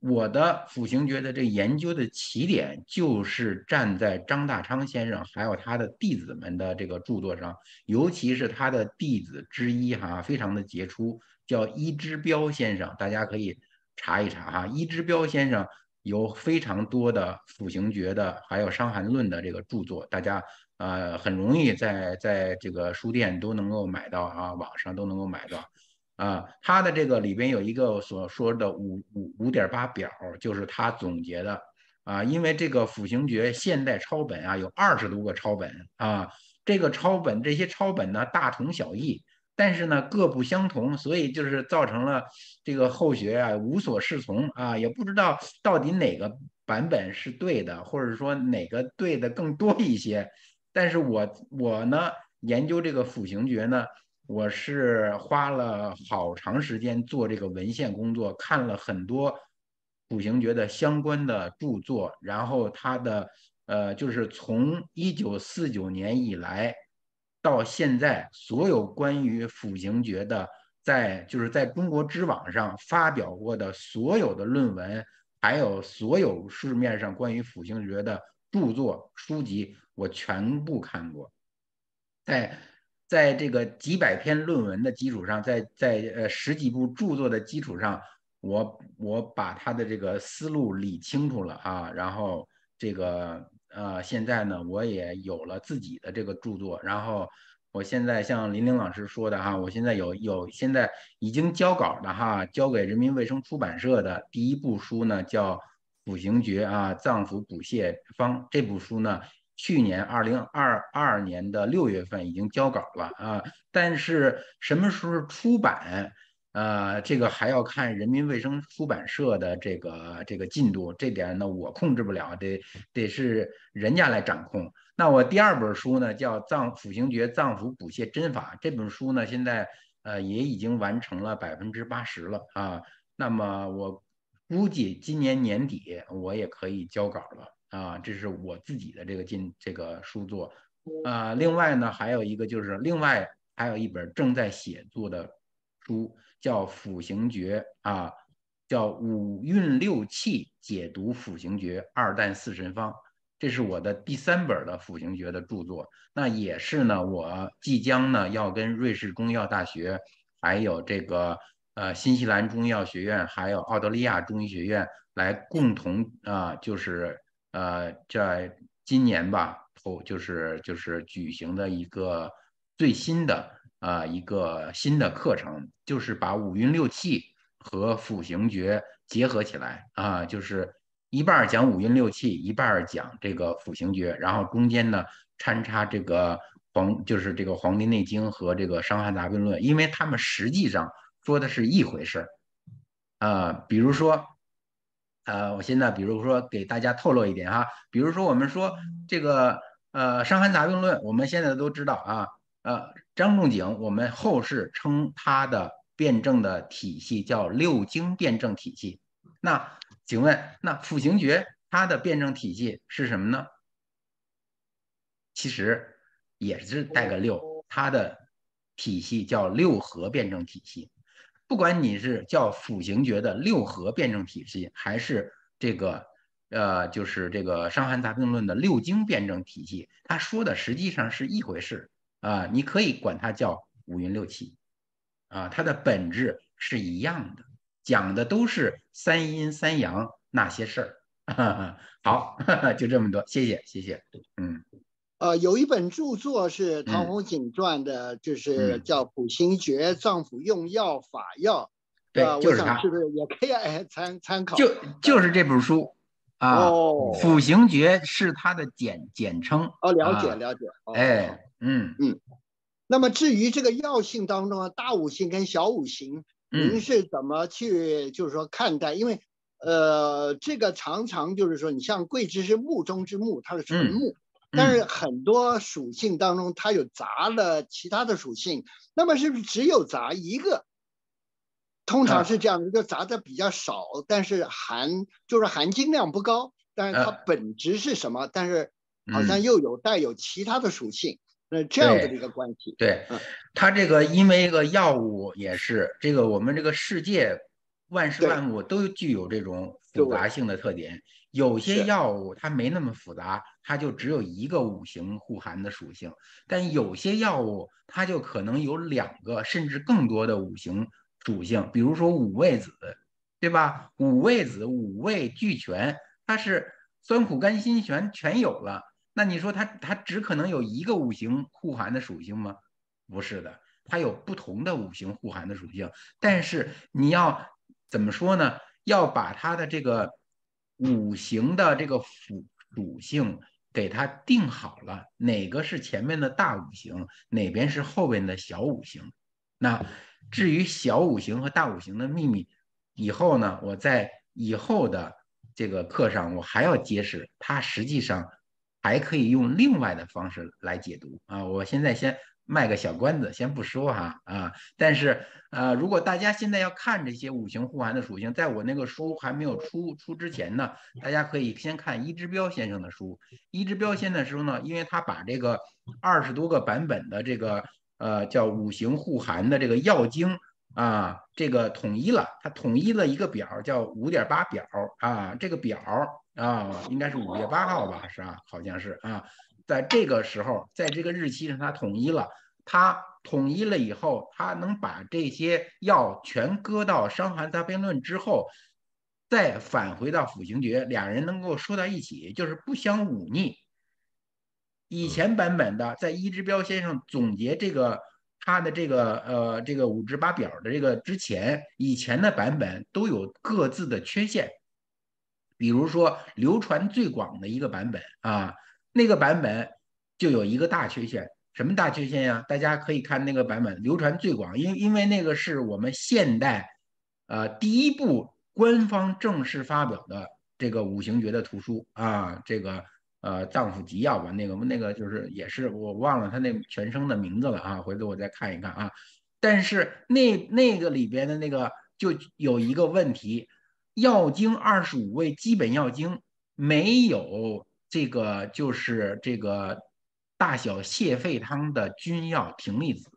我的辅行觉的这研究的起点就是站在张大昌先生还有他的弟子们的这个著作上，尤其是他的弟子之一非常的杰出，叫伊之标先生，大家可以查一查伊之标先生有非常多的辅行觉的还有伤寒论的这个著作，大家很容易在这个书店都能够买到网上都能够买到。他的这个里边有一个所说的5.8表，就是他总结的因为这个辅行觉现代抄本有20多个抄本这个这些抄本呢大同小异，但是呢各不相同，所以就是造成了这个后学无所适从也不知道到底哪个版本是对的，或者说哪个对的更多一些。但是我呢研究这个辅行觉呢。我是花了好长时间做这个文献工作，看了很多辅行觉的相关的著作，然后他的就是从1949年以来到现在，所有关于辅行觉的就是在中国知网上发表过的所有的论文，还有所有市面上关于辅行觉的著作书籍，我全部看过，在这个几百篇论文的基础上，在10几部著作的基础上，我把他的这个思路理清楚了然后这个现在呢，我也有了自己的这个著作，然后我现在像林玲老师说的我现在现在已经交稿的交给人民卫生出版社的第一部书呢，叫《辅行觉脏腑补泻方》，这部书呢。去年2022年的6月份已经交稿了但是什么时候出版这个还要看人民卫生出版社的这个进度，这点呢我控制不了，得是人家来掌控。那我第2本书呢叫辅行觉脏腑补泻针法，这本书呢现在也已经完成了80%了那么我估计今年年底我也可以交稿了。这是我自己的这个书作另外呢还有一个就是另外还有一本正在写作的书叫辅行觉叫五运六气解读辅行觉2弹4神方，这是我的第3本的辅行觉的著作。那也是呢我即将呢要跟瑞士中医药大学还有这个新西兰中医药学院还有澳大利亚中医学院来共同就是在今年吧就是举行的一个最新的一个新的课程，就是把五运六气和辅行觉结合起来就是一半讲五运六气，一半讲这个辅行觉，然后中间呢掺插这个就是这个《黄帝内经》和这个《伤寒杂病论》，因为他们实际上说的是一回事比如说我现在比如说给大家透露一点比如说我们说这个《伤寒杂病论》，我们现在都知道张仲景我们后世称他的辩证的体系叫六经辩证体系。那请问那辅行觉它的辩证体系是什么呢？其实也是带个六，它的体系叫六合辩证体系。不管你是叫辅行觉的六合辩证体系，还是这个就是这个《伤寒杂病论》的六经辩证体系，它说的实际上是一回事你可以管它叫五运六气它的本质是一样的，讲的都是三阴三阳那些事儿好就这么多，谢谢有一本著作是唐弘景传的，就是叫《辅行觉脏腑用药法要》。 对，就是我想是不是也可以参考？ 就是这本书辅行觉是它的简称。 了解。那么至于这个药性当中大五行跟小五行，您是怎么去就是说看待？因为这个常常就是说，你像桂枝是木中之木，它是纯木。但是很多属性当中，它有杂了其他的属性，那么是不是只有杂一个？通常是这样，就杂的比较少，但是含金量不高，但是它本质是什么？但是好像又带有其他的属性，这样的一个关系。 对，它这个因为一个药物也是这个我们这个世界万事万物都具有这种复杂性的特点。有些药物它没那么复杂，它就只有一个五行互含的属性，但有些药物它就可能有2个甚至更多的五行属性，比如说五味子，对吧？五味子五味俱全，它是酸苦甘辛全有了。那你说它只可能有一个五行互含的属性吗？不是的，它有不同的五行互含的属性。但是你要怎么说呢？要把它的这个五行的这个属性给它定好了，哪个是前面的大五行，哪边是后边的小五行。那至于小五行和大五行的秘密，以后呢，我在以后的这个课上我还要揭示，它实际上还可以用另外的方式来解读啊。我现在先卖个小关子，先不说哈啊。但是如果大家现在要看这些五行互含的属性，在我那个书还没有出之前呢，大家可以先看伊之标先生的书。伊之标先生的书呢，因为他把这个20多个版本的这个叫五行互含的这个药经啊，这个统一了，他统一了一个表叫5.8表啊，这个表啊应该是5月8号吧，是吧？好像是啊。在这个时候，在这个日期上，他统一了。他统一了以后，他能把这些药全搁到《伤寒杂病论》之后，再返回到辅行诀，俩人能够说到一起，就是不相忤逆。以前版本的，在伊之标先生总结这个他的这个5至8表的这个之前，以前的版本都有各自的缺陷。比如说流传最广的一个版本啊，那个版本就有一个大缺陷。什么大缺陷呀？大家可以看那个版本流传最广，因为那个是我们现代第一部官方正式发表的这个五行诀的图书啊，这个脏腑集要吧，那个就是也是我忘了他那全称的名字了啊，回头我再看一看啊。但是那个里边的那个就有一个问题，药经25味基本药经没有这个就是这个大小泻肺汤的君药葶苈子，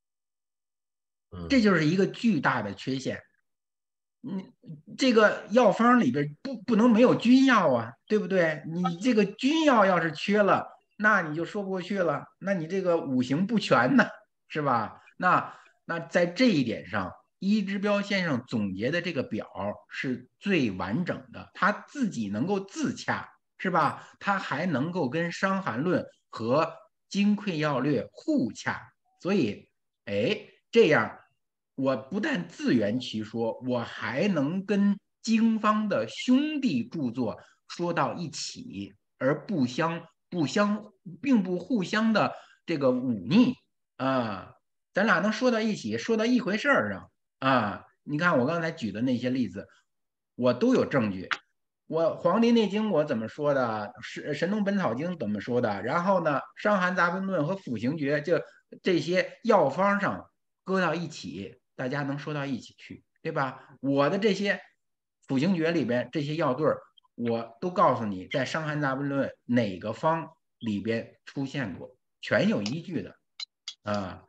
这就是一个巨大的缺陷。这个药方里边不能没有君药啊，对不对？你这个君药要是缺了，那你就说不过去了，那你这个五行不全呢，是吧？那在这一点上，伊之标先生总结的这个表是最完整的，他自己能够自洽，是吧？他还能够跟《伤寒论》和《金匮要略》互洽，所以，这样我不但自圆其说，我还能跟经方的兄弟著作说到一起，而并不互相的这个忤逆啊，咱俩能说到一起，说到一回事儿上啊。你看我刚才举的那些例子，我都有证据。我《黄帝内经》我怎么说的？神农本草经怎么说的？然后呢，《伤寒杂病论》和辅行诀就这些药方上搁到一起，大家能说到一起去，对吧？我的这些辅行诀里边这些药对儿，我都告诉你，在《伤寒杂病论》哪个方里边出现过，全有依据的啊。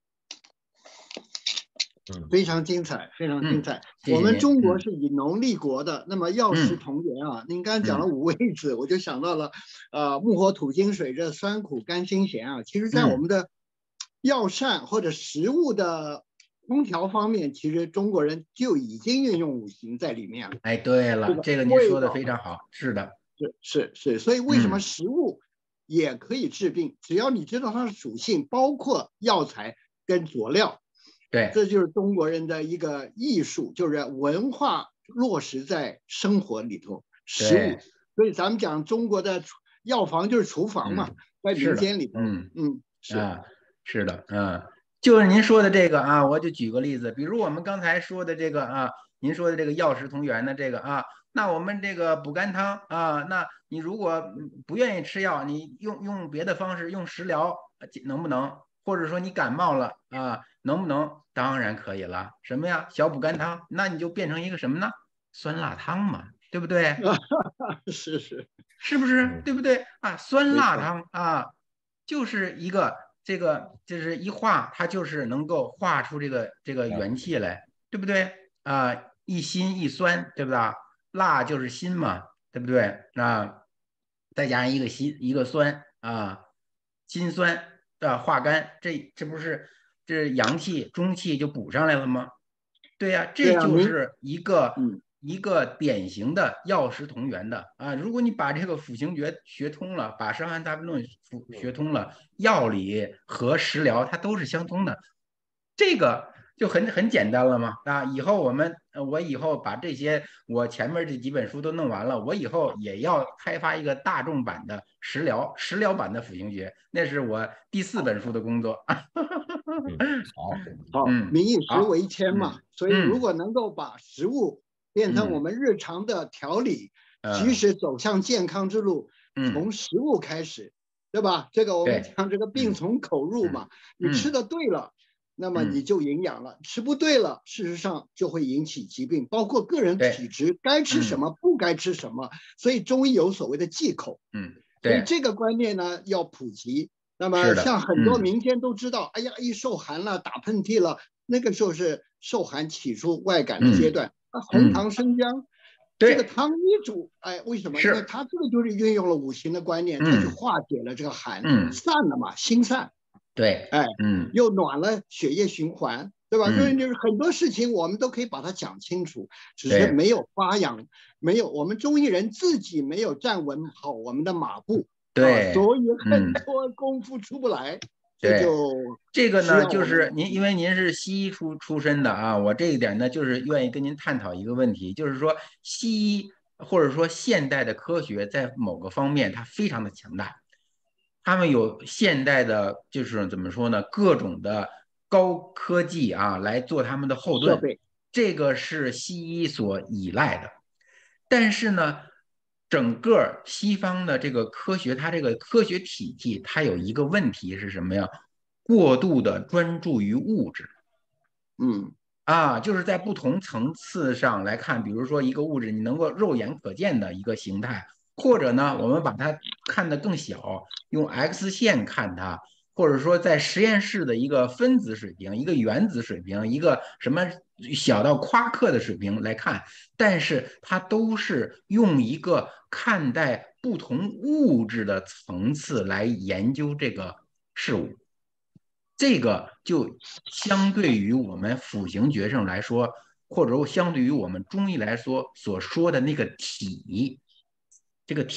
非常精彩，非常精彩。我们中国是以农立国的，那么药食同源啊。您刚刚讲了五味子，我就想到了，木火土金水这酸苦甘辛咸啊。其实，在我们的药膳或者食物的烹调方面，其实中国人就已经运用五行在里面了。 哎，对了，这个您说的非常好，是的， 是。所以为什么食物也可以治病？只要你知道它的属性，包括药材跟佐料。 对， 这就是中国人的一个艺术，就是文化落实在生活里头，食物。所以咱们讲中国的药房就是厨房嘛，在民间里头。 是的，就是您说的这个啊，我就举个例子，比如我们刚才说的这个啊，您说的这个药食同源的这个啊，那我们这个补肝汤啊，那你如果不愿意吃药，你用别的方式，用食疗能不能？或者说你感冒了啊，能不能？当然可以了。什么呀？小补肝汤，那你就变成一个什么呢？酸辣汤嘛，对不对？ 是不是？对不对啊？酸辣汤啊，就是一个这个就是一化，它就是能够化出这个元气来，对不对啊？ 一辛一酸，对不对？辣就是辛嘛，对不对？那再加上一个辛一个酸啊，辛酸的化干，这不是这阳气中气就补上来了吗？对呀，这对啊， 就是一个嗯， 一个典型的药食同源的啊。如果你把这个辅行诀学通了，把伤寒杂病论学通了，药理和食疗它都是相通的，这个就很简单了嘛啊！以后我以后把这些我前面这几本书都弄完了，我以后也要开发一个大众版的食疗版的辅行诀，那是我第4本书的工作。 好，民以食好， 为天嘛，所以如果能够把食物变成我们日常的调理，即使走向健康之路，从食物开始，对吧？这个我们讲这个病从口入嘛，你吃的对了，那么你就营养了；吃不对了，事实上就会引起疾病，包括个人体质该吃什么，不该吃什么。所以中医有所谓的忌口，所以这个观念呢要普及。那么像很多民间都知道，哎呀，一受寒了，打喷嚏了，那个时候是受寒起出外感的阶段。红糖生姜，这个汤一煮，哎，为什么？因为它这个就是运用了五行的观念，它去化解了这个寒，散了嘛，心散。 对， 哎，又暖了血液循环，对吧？就是很多事情我们都可以把它讲清楚，只是没有发扬，没有我们中医人自己没有站稳好我们的马步。 对， 所以很多功夫出不来， 这个呢，就是您，因为您是西医出身的啊，我这一点呢，就是愿意跟您探讨一个问题，就是说西医或者说现代的科学在某个方面它非常的强大，他们有现代的，就是怎么说呢，各种的高科技啊来做他们的后盾，这个是西医所依赖的，但是呢。整个西方的这个科学，它这个科学体系，它有一个问题是什么呀？过度的专注于物质，就是在不同层次上来看，比如说一个物质，你能够肉眼可见的一个形态，或者呢，我们把它看得更小，用 X 线看它，或者说在实验室的一个分子水平、一个原子水平、一个什么小到夸克的水平来看，但是它都是用一个看待不同物质的层次来研究这个事物。这个就相对于我们辅行诀上来说，或者相对于我们中医来说所说的那个体，这个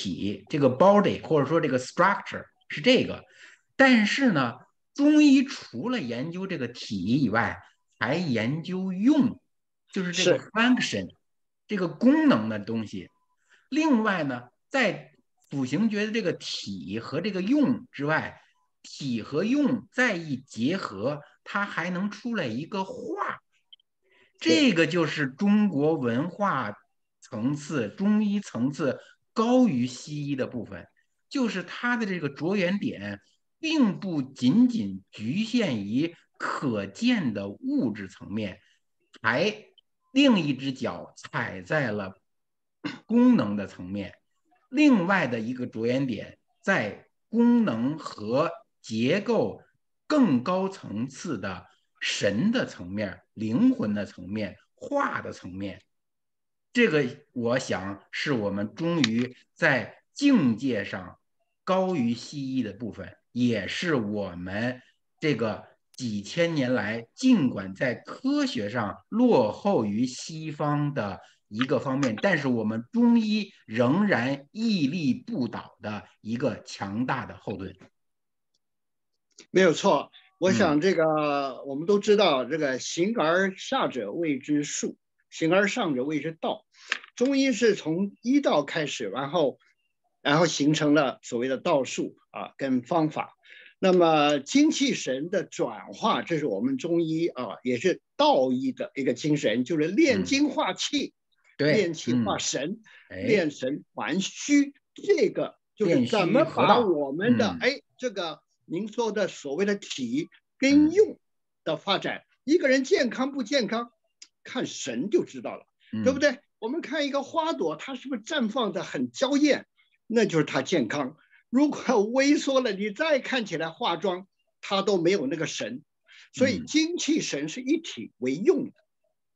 body 或者说这个 structure 是这个，但是呢，中医除了研究这个体以外，还研究用，就是这个 function 这个功能的东西。另外呢，在辅行诀的这个体和这个用之外，体和用再一结合，它还能出来一个化，这个就是中国文化层次、中医层次高于西医的部分，就是它的这个着眼点，并不仅仅局限于可见的物质层面，还另一只脚踩在了功能的层面。另外的一个着眼点在功能和结构更高层次的神的层面、灵魂的层面、化的层面，这个我想是我们中医在境界上高于西医的部分，也是我们这个几千年来尽管在科学上落后于西方的一个方面，但是我们中医仍然屹立不倒的一个强大的后盾。 没有错，我想这个我们都知道，这个形而下者谓之术，形而上者谓之道。中医是从医道开始，然后形成了所谓的道术跟方法。那么精气神的转化，这是我们中医也是道医的一个精神，就是炼精化气，炼气化神，炼神还虚。这个就是怎么把我们的这个您说的所谓的体跟用的发展，一个人健康不健康，看神就知道了，对不对？我们看一个花朵，它是不是绽放的很娇艳，那就是它健康。如果萎缩了，你再看起来化妆，它都没有那个神。所以精气神是一体为用的。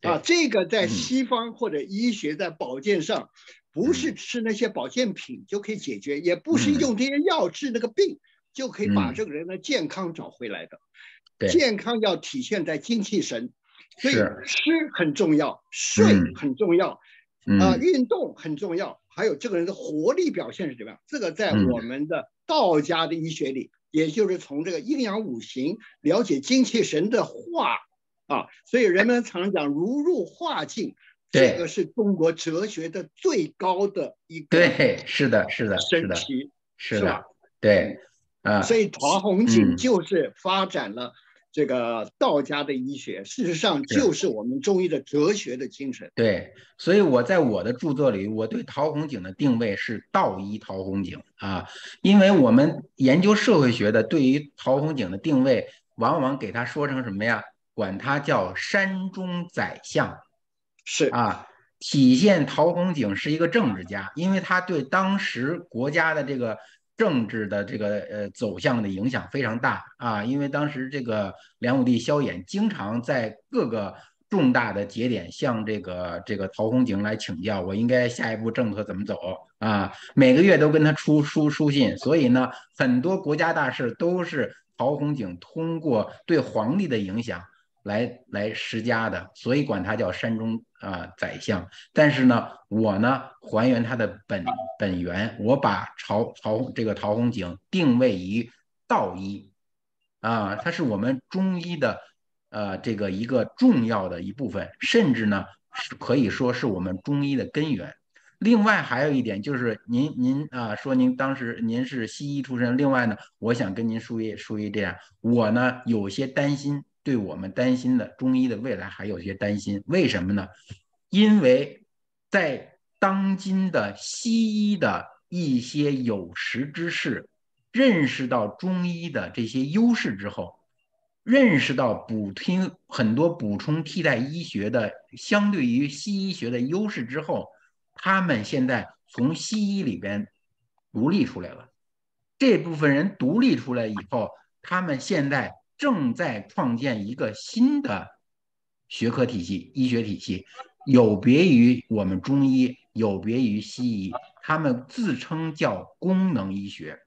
这个在西方或者医学在保健上，不是吃那些保健品就可以解决，也不是用这些药治那个病就可以把这个人的健康找回来的。健康要体现在精气神，所以吃很重要，睡很重要，运动很重要，还有这个人的活力表现是怎么样？这个在我们的道家的医学里，也就是从这个阴阳五行了解精气神的化所以人们常讲如入化境，这个是中国哲学的最高的一个神奇，是吧？ 对所以陶弘景就是发展了这个道家的医学，事实上就是我们中医的哲学的精神。 对，所以我在我的著作里，我对陶弘景的定位是道医陶弘景因为我们研究社会学的对于陶弘景的定位，往往给他说成什么呀？管他叫山中宰相， 是体现陶弘景是一个政治家，因为他对当时国家的这个政治的这个走向的影响非常大因为当时这个梁武帝萧衍经常在各个重大的节点向这个陶弘景来请教，我应该下一步政策怎么走每个月都跟他出书信，所以呢，很多国家大事都是陶弘景通过对皇帝的影响来施加的，所以管他叫山中宰相。但是呢，我呢还原他的本源，我把这个陶弘景定位于道医他是我们中医的这个一个重要的一部分，甚至呢可以说是我们中医的根源。另外还有一点就是您说您当时您是西医出身，另外呢，我想跟您说一这样，我呢有些担心，对我们担心的中医的未来还有些担心，为什么呢？因为在当今的西医的一些有识之士认识到中医的这些优势之后，认识到很多补充替代医学的相对于西医学的优势之后，他们现在从西医里边独立出来了。这部分人独立出来以后，他们现在正在创建一个新的学科体系、医学体系，有别于我们中医，有别于西医，他们自称叫功能医学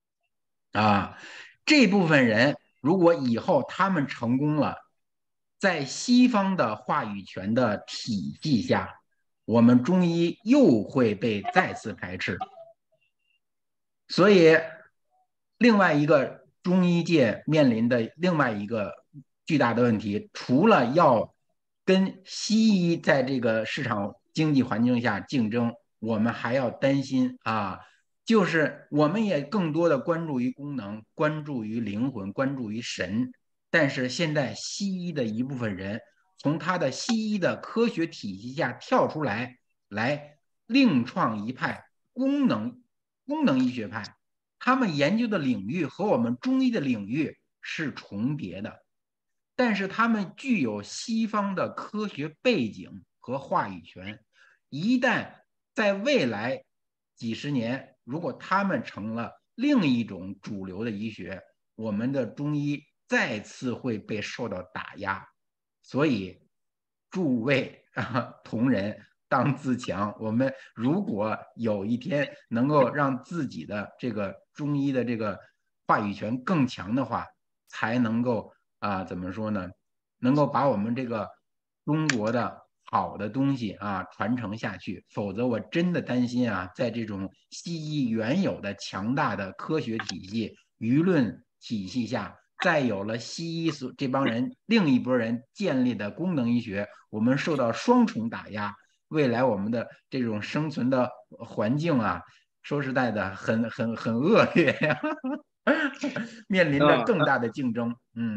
这部分人如果以后他们成功了，在西方的话语权的体系下，我们中医又会被再次排斥。所以另外一个中医界面临的另外一个巨大的问题，除了要跟西医在这个市场经济环境下竞争，我们还要担心就是我们也更多的关注于功能，关注于灵魂，关注于神。但是现在西医的一部分人从他的西医的科学体系下跳出来另创一派功能医学派，他们研究的领域和我们中医的领域是重叠的，但是他们具有西方的科学背景和话语权。一旦在未来几十年，如果他们成了另一种主流的医学，我们的中医再次会被受到打压。所以诸位同仁当自强，我们如果有一天能够让自己的这个中医的这个话语权更强的话，才能够怎么说呢，能够把我们这个中国的好的东西传承下去。否则我真的担心在这种西医原有的强大的科学体系、舆论体系下，再有了西医这帮人另一波人建立的功能医学，我们受到双重打压，未来我们的这种生存的环境说实在的很恶劣面临着更大的竞争。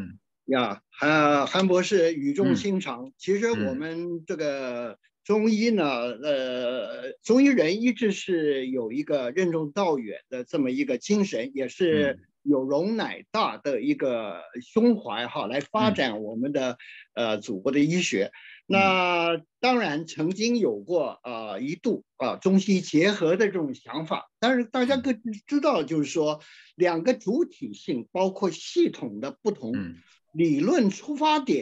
韩博士语重心长。其实我们这个中医呢，中医人一直是有一个任重道远的这么一个精神，也是有容乃大的一个胸怀来发展我们的祖国的医学。那当然曾经有过一度中西结合的这种想法，但是大家各知道，就是说两个主体性包括系统的不同，理论出发点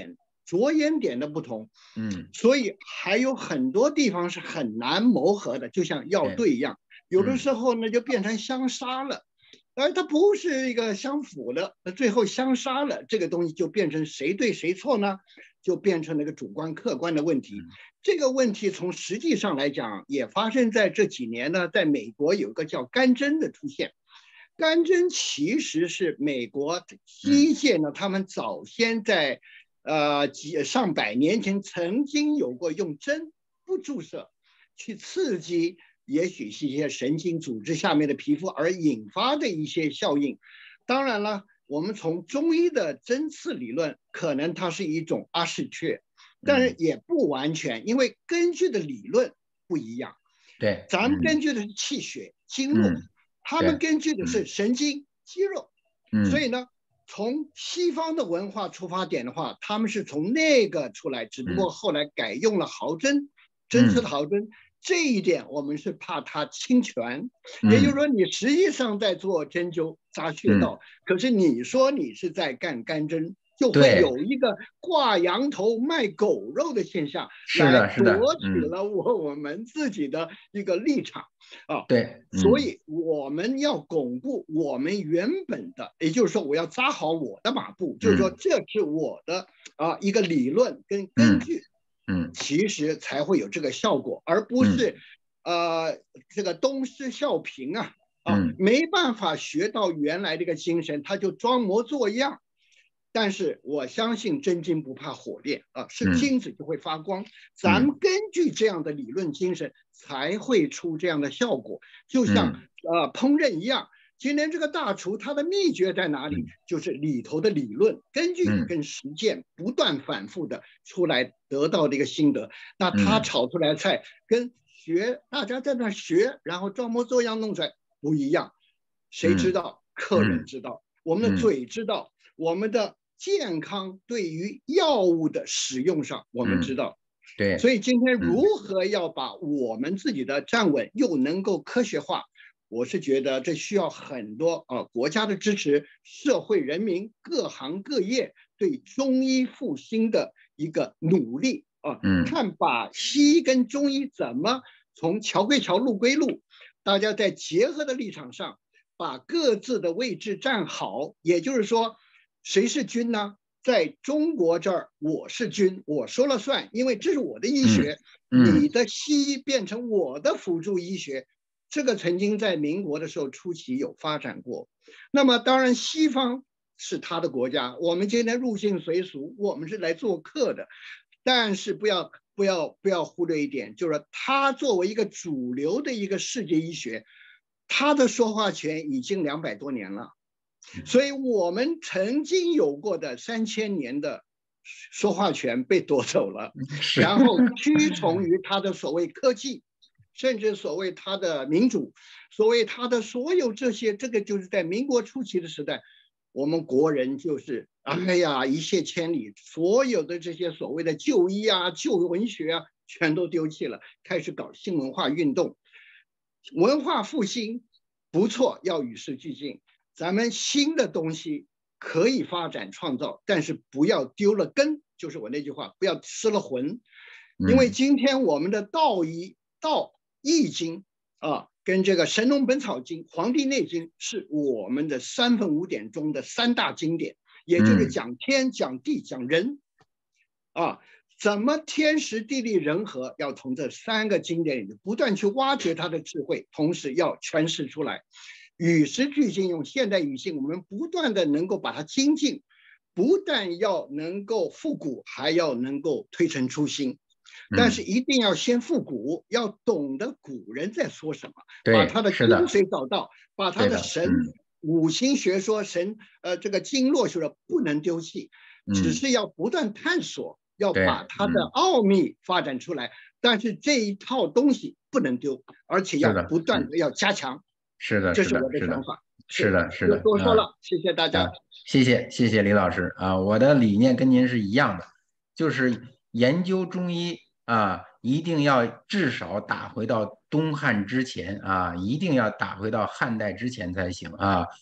着眼点的不同，所以还有很多地方是很难磨合的，就像药对一样，有的时候呢就变成相杀了，而它不是一个相辅的，那最后相杀了，这个东西就变成谁对谁错呢？就变成了一个主观客观的问题。这个问题从实际上来讲，也发生在这几年呢，在美国有个叫干针的出现。干针其实是美国西医界呢，他们早先在上百年前曾经有过用针不注射去刺激，也许是一些神经组织下面的皮肤而引发的一些效应。当然了，我们从中医的针刺理论，可能它是一种阿是却，但是也不完全，因为根据的理论不一样。 对， 咱们根据的是气血经络，他们根据的是神经肌肉。所以呢，从西方的文化出发点的话，他们是从那个出来，只不过后来改用了毫针，针刺的毫针。这一点我们是怕它侵权，也就是说你实际上在做针灸扎穴道，可是你说你是在干干针，就会有一个挂羊头卖狗肉的现象，来夺取了我们自己的一个立场啊。 对， 所以我们要巩固我们原本的，也就是说我要扎好我的马步，就是说这是我的一个理论跟根据。其实才会有这个效果，而不是这个东施效颦没办法学到原来这个精神，他就装模作样。但是我相信真金不怕火炼是金子就会发光。咱们根据这样的理论精神，才会出这样的效果。就像烹饪一样。今天这个大厨他的秘诀在哪里？就是里头的理论根据跟实践不断反复的出来得到的一个心得。那他炒出来的菜跟大家在那学，然后装模作样弄出来不一样。谁知道？客人知道，我们的嘴知道，我们的健康对于药物的使用上我们知道。 对， 所以今天如何要把我们自己的站稳又能够科学化？我是觉得这需要很多国家的支持，社会人民各行各业对中医复兴的一个努力看把西医跟中医怎么从桥归桥路归路，大家在结合的立场上把各自的位置站好。也就是说，谁是君呢？在中国这儿我是君，我说了算，因为这是我的医学，你的西医变成我的辅助医学。这个曾经在民国的时候初期有发展过。那么当然西方是他的国家，我们今天入境随俗，我们是来做客的。但是不要忽略一点，就是他作为一个主流的一个世界医学，他的说话权已经200多年了。所以我们曾经有过的3000年的说话权被夺走了，然后屈从于他的所谓科技，甚至所谓他的民主，所谓他的所有这些，这个就是在民国初期的时代，我们国人就是一泻千里，所有的这些所谓的旧医旧文学全都丢弃了，开始搞新文化运动。文化复兴不错，要与时俱进，咱们新的东西可以发展创造，但是不要丢了根，就是我那句话，不要失了魂。因为今天我们的易经跟这个神农本草经、黄帝内经是我们的3分5点中的3大经典，也就是讲天、讲地、讲人怎么天时地利人和，要从这3个经典里面不断去挖掘它的智慧，同时要诠释出来，与时俱进，用现代语境，我们不断的能够把它精进，不但要能够复古，还要能够推陈出新。但是一定要先复古，要懂得古人在说什么，把他的精髓找到，把他的五行学说、这个经络学说不能丢弃，只是要不断探索，要把它的奥秘发展出来。但是这一套东西不能丢，而且要不断的要加强。 是的， 这是我的想法。 是的，是的， 多说了，谢谢大家。 谢谢李老师我的理念跟您是一样的，就是研究中医一定要至少打回到东汉之前一定要打回到汉代之前才行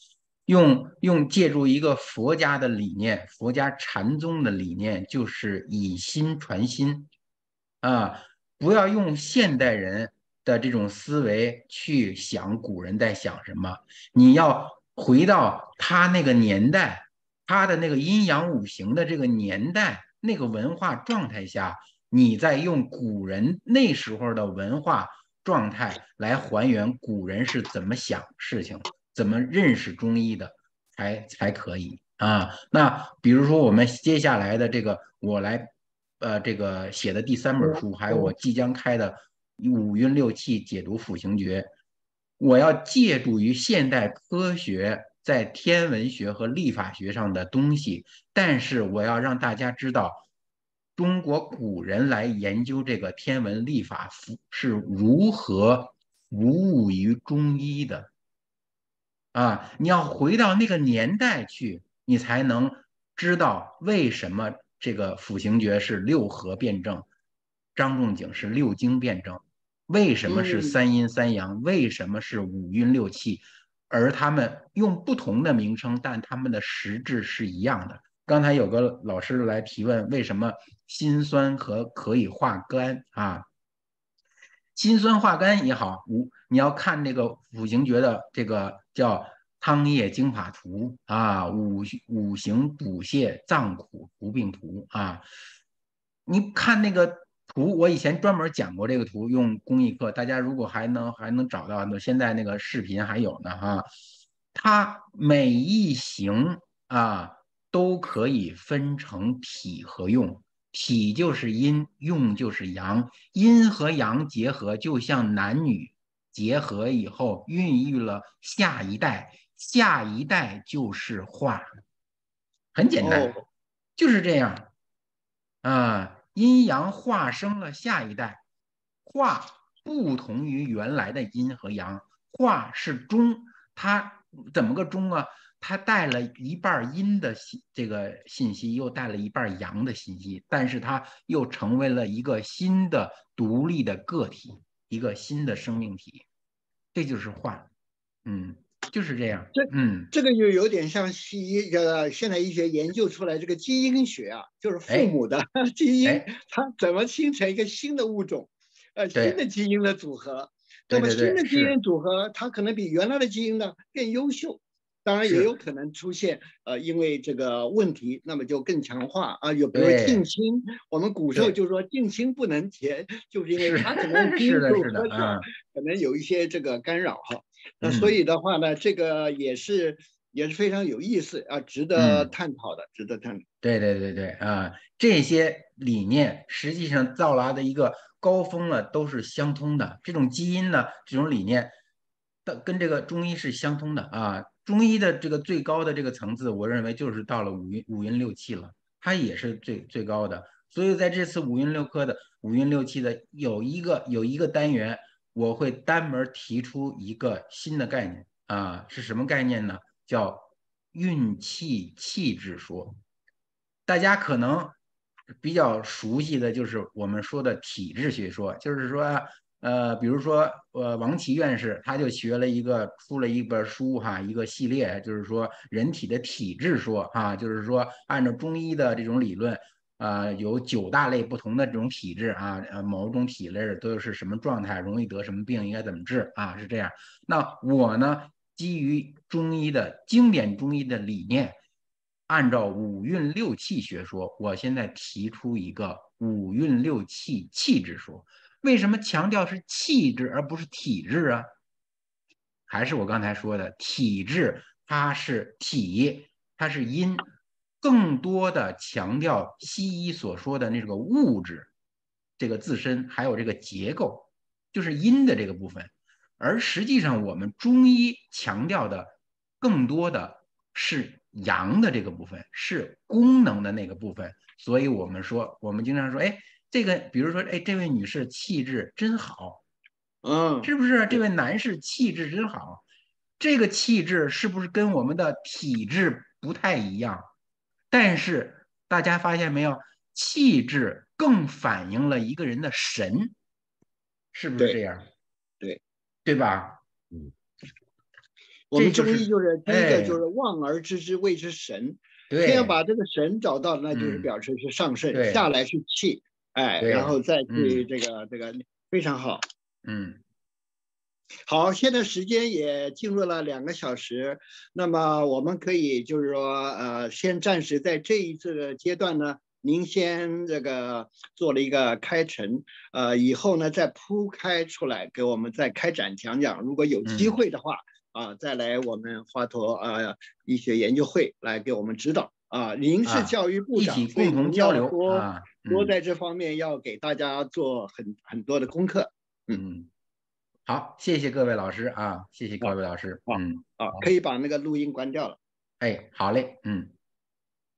借助一个佛家的理念，佛家禅宗的理念，就是以心传心啊，不要用现代人的这种思维去想古人在想什么，你要回到他那个年代，他的那个阴阳五行的这个年代，那个文化状态下，你再用古人那时候的文化状态来还原古人是怎么想事情。怎么认识中医的才可以啊？那比如说我们接下来的这个，我来这个写的第3本书，还有我即将开的五运六气解读辅行诀，我要借助于现代科学在天文学和历法学上的东西，但是我要让大家知道。中国古人来研究这个天文历法是如何服务于中医的，啊，你要回到那个年代去，你才能知道为什么这个辅行诀是6合辩证，张仲景是6经辩证，为什么是3阴3阳，为什么是5运6气，而他们用不同的名称，但他们的实质是一样的。刚才有个老师来提问，为什么辛酸和可以化肝啊？辛酸化肝也好，你要看这个五行诀的这个叫汤液经法图啊，五行补泻脏腑图病图啊。你看那个图，我以前专门讲过这个图，用公益课，大家如果还能找到，现在那个视频还有呢哈。它每一行啊都可以分成体和用。体就是阴，用就是阳，阴和阳结合，就像男女结合以后孕育了下一代，下一代就是化，很简单，就是这样啊。阴阳化生了下一代，化不同于原来的阴和阳，化是中，它怎么个中啊？它带了一半阴的这个信息，又带了一半阳的信息，但是它又成为了一个新的独立的个体，一个新的生命体，这就是化，就是这样。 这个就有点像西医现代医学研究出来这个基因学啊，就是父母的基因，它怎么形成一个新的物种，新的基因的组合。那么新的基因组合，它可能比原来的基因呢更优秀。当然也有可能出现因为这个问题，那么就更强化啊。有比如近亲，我们古时候就说近亲不能结，就是因为它可能基因组合上可能有一些这个干扰哈。那所以的话呢，这个也是非常有意思啊，值得探讨的，值得探讨。 对啊，这些理念实际上到达的一个高峰了，都是相通的。这种基因呢，这种理念跟这个中医是相通的啊。中医的这个最高的这个层次，我认为就是到了五运六气了，它也是最高的。所以在这次五运六科的五运六气的有一个单元，我会单门提出一个新的概念啊，是什么概念呢？叫运气气质说。大家可能比较熟悉的就是我们说的体质学说，就是说，比如说，王琦院士他就出了一本书哈，一个系列，就是说人体的体质说啊，就是说按照中医的这种理论，有9大类不同的这种体质啊，某种体类都是什么状态，容易得什么病，应该怎么治啊，是这样。那我呢，基于中医的经典中医的理念。按照五运六气学说，我现在提出一个五运六气气质说。为什么强调是气质而不是体质啊？还是我刚才说的，体质它是体，它是阴，更多的强调西医所说的那个物质，这个自身还有这个结构，就是阴的这个部分。而实际上，我们中医强调的更多的是阳的这个部分，是功能的那个部分。所以我们经常说，哎，这个比如说，哎，这位女士气质真好，是不是？这位男士气质真好，这个气质是不是跟我们的体质不太一样？但是大家发现没有，气质更反映了一个人的神，是不是这样？ 对对吧？ 我们中医就是第一个就是望而知之谓之神，先要把这个神找到，那就是表示是上肾，下来是气，哎，然后再去这个非常好。好，现在时间也进入了2个小时，那么我们可以就是说先暂时在这一次阶段呢，您先这个做了一个开陈，以后呢再铺开出来给我们再开展讲讲，如果有机会的话再来我们华佗医学研究会来给我们指导您是教育部长， 一起共同交流多在这方面要给大家做很多的功课。 好，谢谢各位老师谢谢各位老师。 可以把那个录音关掉了。 哎，好嘞，